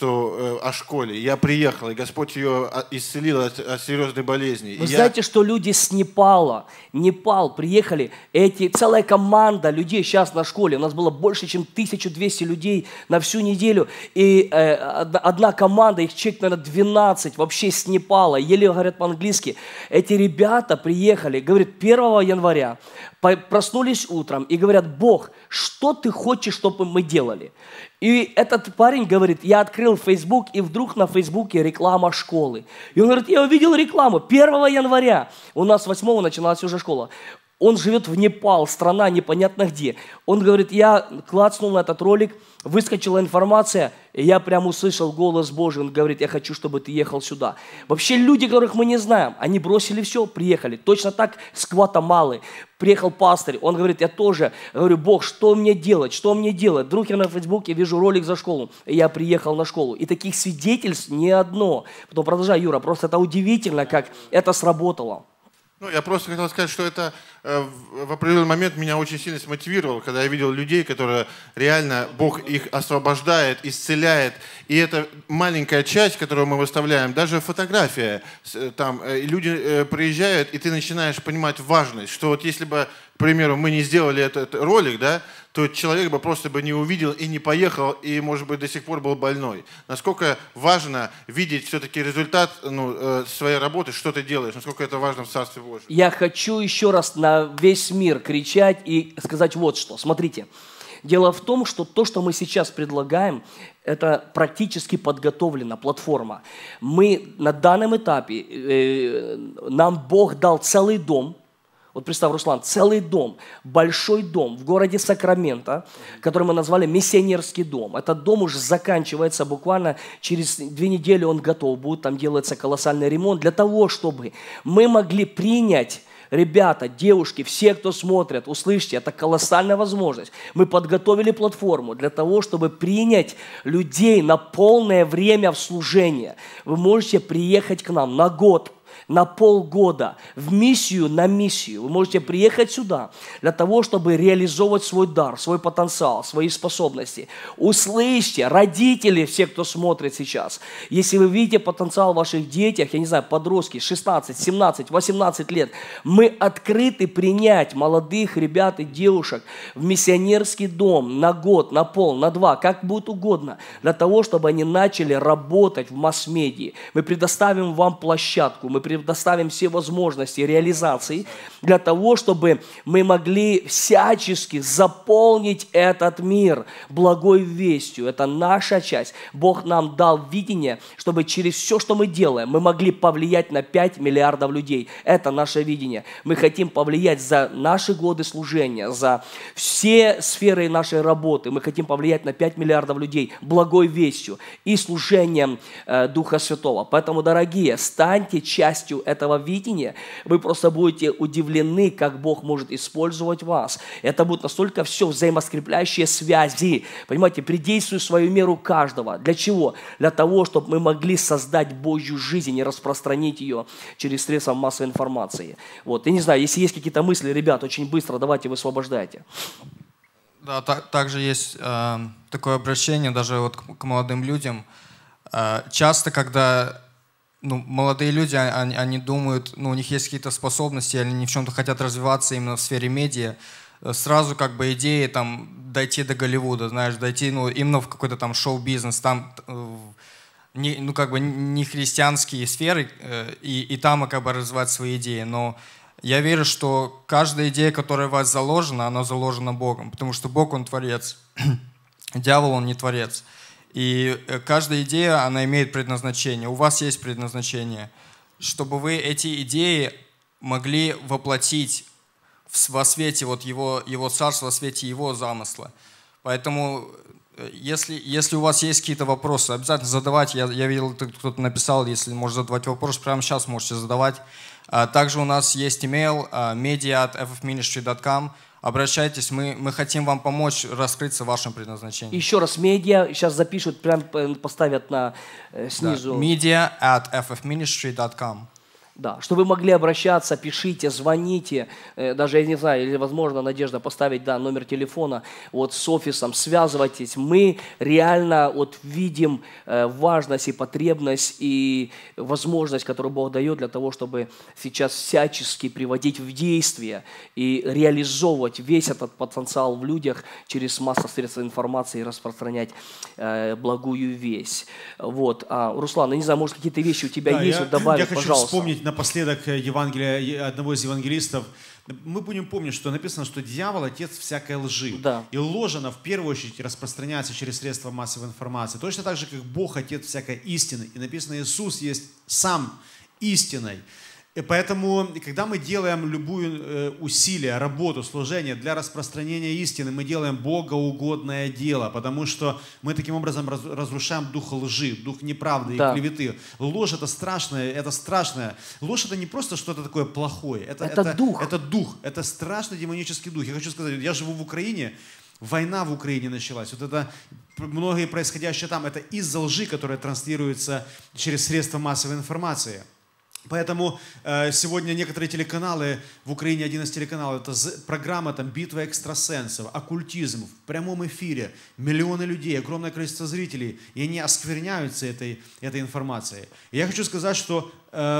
что о школе, я приехала, и Господь ее исцелил от серьезной болезни.
Вы знаете, что люди с Непала, Непал приехали, целая команда людей сейчас на школе, у нас было больше, чем 1200 людей на всю неделю, и одна команда, их человек, наверное, 12, вообще с Непала, еле говорят по-английски. Эти ребята приехали, говорит, 1 января, проснулись утром и говорят, Бог, что ты хочешь, чтобы мы делали? И этот парень говорит, я открыл Facebook, и вдруг на Фейсбуке реклама школы. И он говорит, я увидел рекламу 1 января. У нас 8 начиналась уже школа. Он живет в Непал, страна непонятно где. Он говорит, я клацнул на этот ролик, выскочила информация, и я прям услышал голос Божий. Он говорит, я хочу, чтобы ты ехал сюда. Вообще люди, которых мы не знаем, они бросили все, приехали. Точно так с Гватемалы. Приехал пастырь, он говорит, я тоже. Говорю, Бог, что мне делать, что мне делать? Вдруг я на Фейсбуке вижу ролик за школу, и я приехал на школу. И таких свидетельств не одно. Потом продолжай, Юра, просто это удивительно, как это сработало.
Ну, я просто хотел сказать, что это в определенный момент меня очень сильно смотивировало, когда я видел людей, которые реально, Бог их освобождает, исцеляет. И это маленькая часть, которую мы выставляем, даже фотография, там люди приезжают, и ты начинаешь понимать важность, что вот если бы, к примеру, мы не сделали этот ролик, да, то человек бы просто бы не увидел и не поехал, и, может быть, до сих пор был больной. Насколько важно видеть все-таки результат своей работы, что ты делаешь, насколько это важно в Царстве Божьем.
Я хочу еще раз на весь мир кричать и сказать вот что. Смотрите, дело в том, что то, что мы сейчас предлагаем, это практически подготовлена платформа. Мы на данном этапе, нам Бог дал целый дом. Вот представь, Руслан, целый дом, большой дом в городе Сакраменто, который мы назвали миссионерский дом. Этот дом уже заканчивается буквально через 2 недели, он готов будет, там делается колоссальный ремонт для того, чтобы мы могли принять. Ребята, девушки, все, кто смотрят, услышьте, это колоссальная возможность. Мы подготовили платформу для того, чтобы принять людей на полное время в служение. Вы можете приехать к нам на год, на полгода, в миссию на миссию. Вы можете приехать сюда для того, чтобы реализовывать свой дар, свой потенциал, свои способности. Услышьте, родители, все, кто смотрит сейчас, если вы видите потенциал в ваших детях, я не знаю, подростки, 16, 17, 18 лет, мы открыты принять молодых ребят и девушек в миссионерский дом на год, на пол, на 2, как будет угодно, для того, чтобы они начали работать в масс-медии. Мы предоставим вам площадку, мы предоставим все возможности реализации для того, чтобы мы могли всячески заполнить этот мир благой вестью. Это наша часть. Бог нам дал видение, чтобы через все, что мы делаем, мы могли повлиять на 5 миллиардов людей. Это наше видение. Мы хотим повлиять за наши годы служения, за все сферы нашей работы. Мы хотим повлиять на 5 миллиардов людей благой вестью и служением Духа Святого. Поэтому, дорогие, станьте частью этого видения, вы просто будете удивлены, как Бог может использовать вас. Это будет настолько все взаимоскрепляющие связи. Понимаете, придействуй свою меру каждого. Для чего? Для того, чтобы мы могли создать Божью жизнь и распространить ее через средства массовой информации. Вот. Я не знаю, если есть какие-то мысли, ребят, очень быстро давайте высвобождайте.
Да, также есть такое обращение даже вот к молодым людям. Часто, когда молодые люди, они думают, у них есть какие-то способности, они в чем-то хотят развиваться именно в сфере медиа, сразу как бы идеи там дойти до Голливуда, знаешь, дойти именно в какой-то там шоу-бизнес, там как бы не христианские сферы, и там как бы развивать свои идеи. Но я верю, что каждая идея, которая в вас заложена, она заложена Богом, потому что Бог, Он творец, дьявол, он не творец. И каждая идея, она имеет предназначение. У вас есть предназначение, чтобы вы эти идеи могли воплотить во свете вот его царства, во свете Его замысла. Поэтому, если у вас есть какие-то вопросы, обязательно задавайте. Я видел, кто-то написал, если можете задавать вопрос, прямо сейчас можете задавать. Также у нас есть имейл media@ffministry.com. Обращайтесь, мы хотим вам помочь раскрыться в вашем предназначении.
Еще раз, медиа, сейчас запишут, прям поставят снизу.
Media@ffministry.com.
Да, что вы могли обращаться, пишите, звоните, даже, я не знаю, или, возможно, Надежда поставить, да, номер телефона вот с офисом, связывайтесь. Мы реально вот видим важность и потребность и возможность, которую Бог дает для того, чтобы сейчас всячески приводить в действие и реализовывать весь этот потенциал в людях через массу средств информации и распространять благую весть. Вот. Руслан, я не знаю, может, какие-то вещи у тебя есть, вот добавить,
я хочу
пожалуйста.
вспомнить напоследок Евангелие одного из евангелистов. Мы будем помнить, что написано, что дьявол – отец всякой лжи.
Да.
И ложь, она в первую очередь распространяется через средства массовой информации. Точно так же, как Бог – отец всякой истины. И написано, Иисус есть сам истиной. И поэтому, когда мы делаем любое усилие, работу, служение для распространения истины, мы делаем богоугодное дело, потому что мы таким образом разрушаем дух лжи, дух неправды и клеветы. Ложь – это страшное, это страшное. Ложь – это не просто что-то такое плохое.
Это дух.
Это дух, это страшный демонический дух. Я хочу сказать, я живу в Украине, война в Украине началась. Вот это многое происходящее там, это из-за лжи, которая транслируется через средства массовой информации. Поэтому сегодня некоторые телеканалы, в Украине один из телеканалов, это программа там «Битва экстрасенсов», оккультизм в прямом эфире, миллионы людей, огромное количество зрителей, и они оскверняются этой информацией. И я хочу сказать, что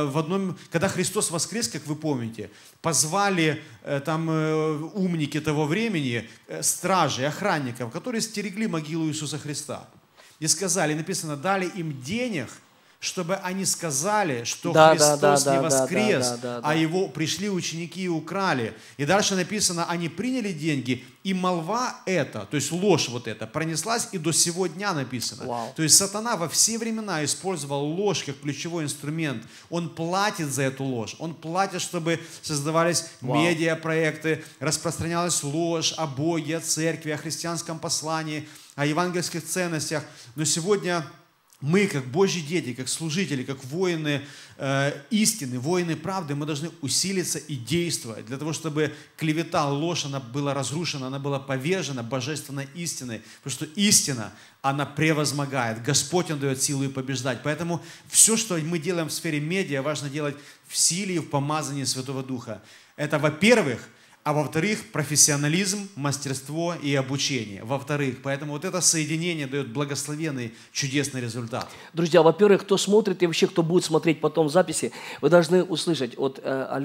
когда Христос воскрес, как вы помните, позвали там умники того времени, стражей, охранников, которые стерегли могилу Иисуса Христа. И сказали, написано, дали им денег, чтобы они сказали, что Христос не воскрес, а его пришли ученики и украли. И дальше написано, они приняли деньги, и молва эта, то есть ложь вот эта, пронеслась и до сего дня написано.
Вау.
То есть сатана во все времена использовал ложь как ключевой инструмент. Он платит за эту ложь. Он платит, чтобы создавались медиапроекты, распространялась ложь о Боге, о церкви, о христианском послании, о евангельских ценностях. Но сегодня мы, как Божьи дети, как служители, как воины истины, воины правды, мы должны усилиться и действовать для того, чтобы клевета, ложь, она была разрушена, она была повержена божественной истиной. Потому что истина, она превозмогает. Господь, Он дает силу и побеждать. Поэтому все, что мы делаем в сфере медиа, важно делать в силе и в помазании Святого Духа. Это, во-первых, а во-вторых, профессионализм, мастерство и обучение. Во-вторых, поэтому вот это соединение дает благословенный, чудесный результат.
Друзья, во-первых, кто смотрит и вообще кто будет смотреть потом в записи, вы должны услышать от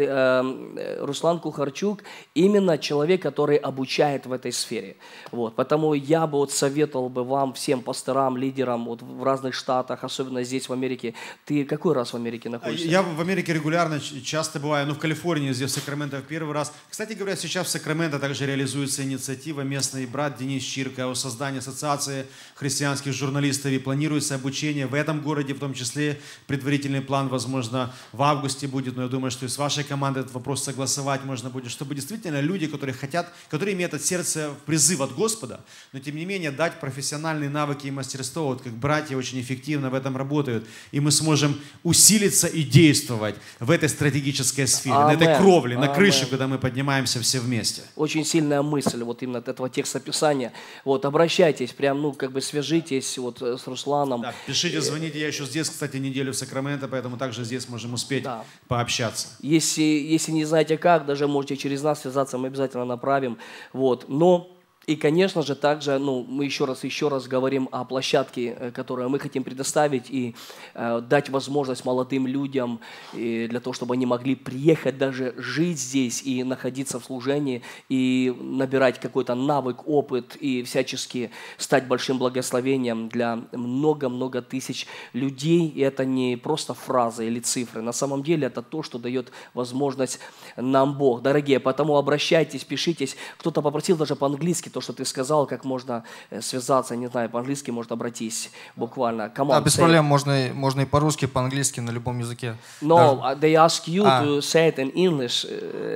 Руслан Кухарчук именно человек, который обучает в этой сфере. Вот. Поэтому я бы советовал бы вам, всем пасторам, лидерам вот, в разных штатах, особенно здесь в Америке. Ты какой раз в Америке находишься?
Я в Америке регулярно, часто бываю, в Калифорнии, здесь в Сакраменто в первый раз. Кстати говоря, сейчас в Сакраменто также реализуется инициатива местный брат Денис Чирко о создании ассоциации христианских журналистов, и планируется обучение в этом городе, в том числе предварительный план, возможно, в августе будет, но я думаю, что и с вашей командой этот вопрос согласовать можно будет, чтобы действительно люди, которые хотят, которые имеют от сердца призыв от Господа, но тем не менее дать профессиональные навыки и мастерство, вот как братья очень эффективно в этом работают, и мы сможем усилиться и действовать в этой стратегической сфере, на этой кровле, на крыше, когда мы поднимаемся все вместе.
Очень сильная мысль вот именно от этого текста Писания. Вот, обращайтесь, прям, свяжитесь вот с Русланом.
Да, пишите, звоните. Я еще здесь, кстати, неделю в Сакраменто, поэтому также здесь можем успеть пообщаться.
Если не знаете как, даже можете через нас связаться, мы обязательно направим. Вот, но... И, конечно же, также мы еще раз говорим о площадке, которую мы хотим предоставить и дать возможность молодым людям для того, чтобы они могли приехать, даже жить здесь и находиться в служении, и набирать какой-то навык, опыт и всячески стать большим благословением для много-много тысяч людей. И это не просто фразы или цифры. На самом деле это то, что дает возможность нам Бог. Дорогие, поэтому обращайтесь, пишитесь. Кто-то попросил даже по-английски, то, что ты сказал, как можно связаться, не знаю, по-английски, может, обратись буквально.
Да, без проблем, можно и по-русски, по-английски, на любом языке.
No, they ask you to say it in English.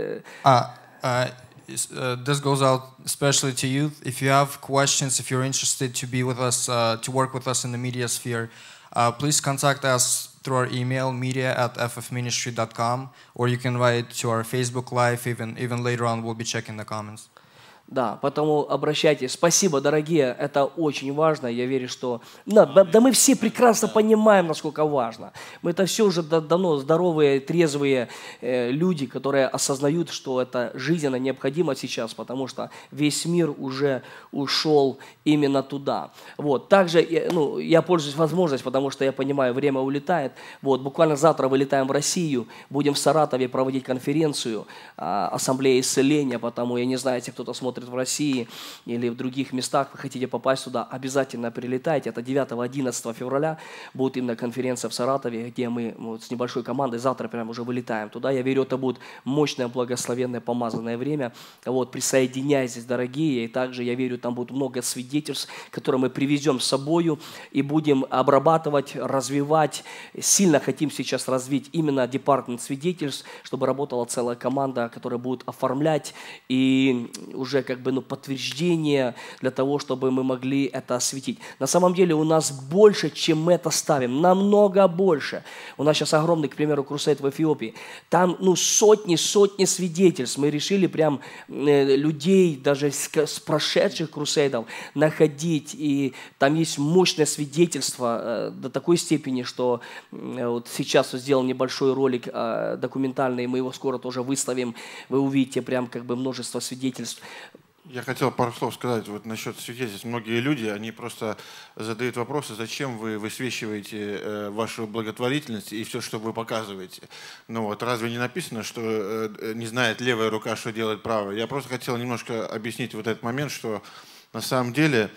This goes out especially to you. If you have questions, if you're interested to be with us, to work with us in the media sphere, please contact us through our email, media@ffministry.com, or you can write to our Facebook Live. Even later on, we'll be checking the comments.
Да, поэтому обращайтесь. Спасибо, дорогие, это очень важно. Я верю, что... Да мы все прекрасно понимаем, насколько важно. Мы это все уже давно здоровые, трезвые люди, которые осознают, что это жизненно необходимо сейчас, потому что весь мир уже ушел именно туда. Вот. Также я пользуюсь возможностью, потому что я понимаю, время улетает. Вот. Буквально завтра вылетаем в Россию, будем в Саратове проводить конференцию Ассамблеи исцеления, потому я не знаю, если кто-то смотрит в России или в других местах, вы хотите попасть туда, обязательно прилетайте. Это 9-11 февраля будет именно конференция в Саратове, где мы с небольшой командой завтра прямо уже вылетаем туда. Я верю, это будет мощное, благословенное, помазанное время. Вот, присоединяйтесь, дорогие. И также, я верю, там будет много свидетельств, которые мы привезем с собой и будем обрабатывать, развивать. Сильно хотим сейчас развить именно департамент свидетельств, чтобы работала целая команда, которая будет оформлять и уже подтверждение для того, чтобы мы могли это осветить. На самом деле у нас больше, чем мы это ставим, намного больше. У нас сейчас огромный, к примеру, крусейд в Эфиопии. Там сотни свидетельств. Мы решили прям людей даже с прошедших крусейдов находить. И там есть мощное свидетельство до такой степени, что вот сейчас сделал небольшой ролик документальный, мы его скоро тоже выставим. Вы увидите прям множество свидетельств.
Я хотел пару слов сказать вот насчет свидетельств. Многие люди, они просто задают вопросы, зачем вы высвечиваете вашу благотворительность и все, что вы показываете. Ну вот, разве не написано, что не знает левая рука, что делает правая? Я просто хотел немножко объяснить вот этот момент, что на самом деле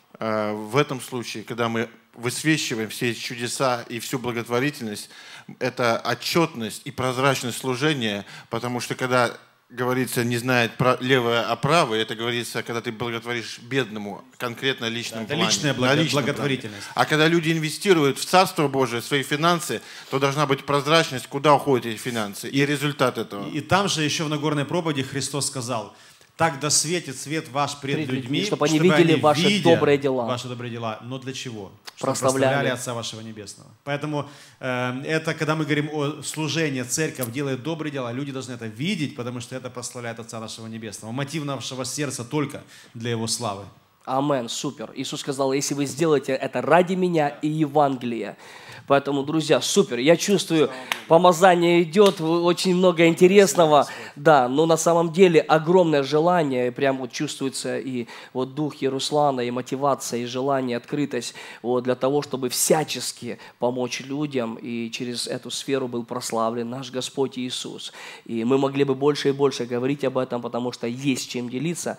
в этом случае, когда мы высвечиваем все эти чудеса и всю благотворительность, это отчетность и прозрачность служения, потому что когда говорится, не знает левое, а правое, это говорится, когда ты благотворишь бедному, конкретно личному плане.
Это личная благотворительность.
А когда люди инвестируют в Царство Божие, в свои финансы, то должна быть прозрачность, куда уходят эти финансы, и результат этого.
И там же еще в Нагорной проповеди Христос сказал: так да светит свет ваш пред людьми,
чтобы они видели ваши добрые дела.
Но для чего? Чтобы
прославляли
Отца вашего Небесного. Поэтому это, когда мы говорим о служении, церковь делает добрые дела, люди должны это видеть, потому что это прославляет Отца нашего Небесного. Мотив нашего сердца только для Его славы.
Амен, супер. Иисус сказал, если вы сделаете это ради меня и Евангелия. Поэтому, друзья, супер. Я чувствую, помазание идет, очень много интересного. Да, но на самом деле огромное желание, прям вот чувствуется и вот дух Руслана, и мотивация, и желание, открытость вот, для того, чтобы всячески помочь людям, и через эту сферу был прославлен наш Господь Иисус. И мы могли бы больше и больше говорить об этом, потому что есть чем делиться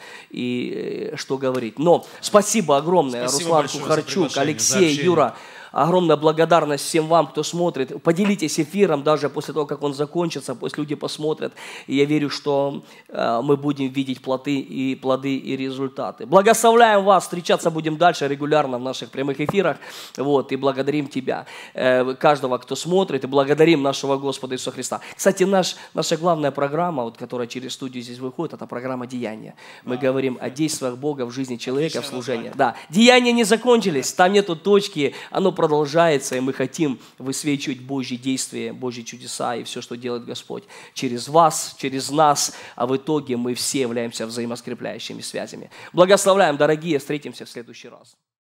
и что говорить. Но спасибо огромное,
Спасибо
Руслан Кухарчук, Алексей, Юра. Огромная благодарность всем вам, кто смотрит. Поделитесь эфиром даже после того, как он закончится, пусть люди посмотрят. И я верю, что мы будем видеть плоды и результаты. Благословляем вас, встречаться будем дальше регулярно в наших прямых эфирах. Вот, и благодарим тебя, каждого, кто смотрит, и благодарим нашего Господа Иисуса Христа. Кстати, наша главная программа, вот, которая через студию здесь выходит, это программа «Деяния». Мы говорим о действиях Бога в жизни человека, в служении. Да, деяния не закончились, там нету точки, оно продолжается, и мы хотим высвечивать Божьи действия, Божьи чудеса и все, что делает Господь через вас, через нас, а в итоге мы все являемся взаимоскрепляющими связями. Благословляем, дорогие, встретимся в следующий раз.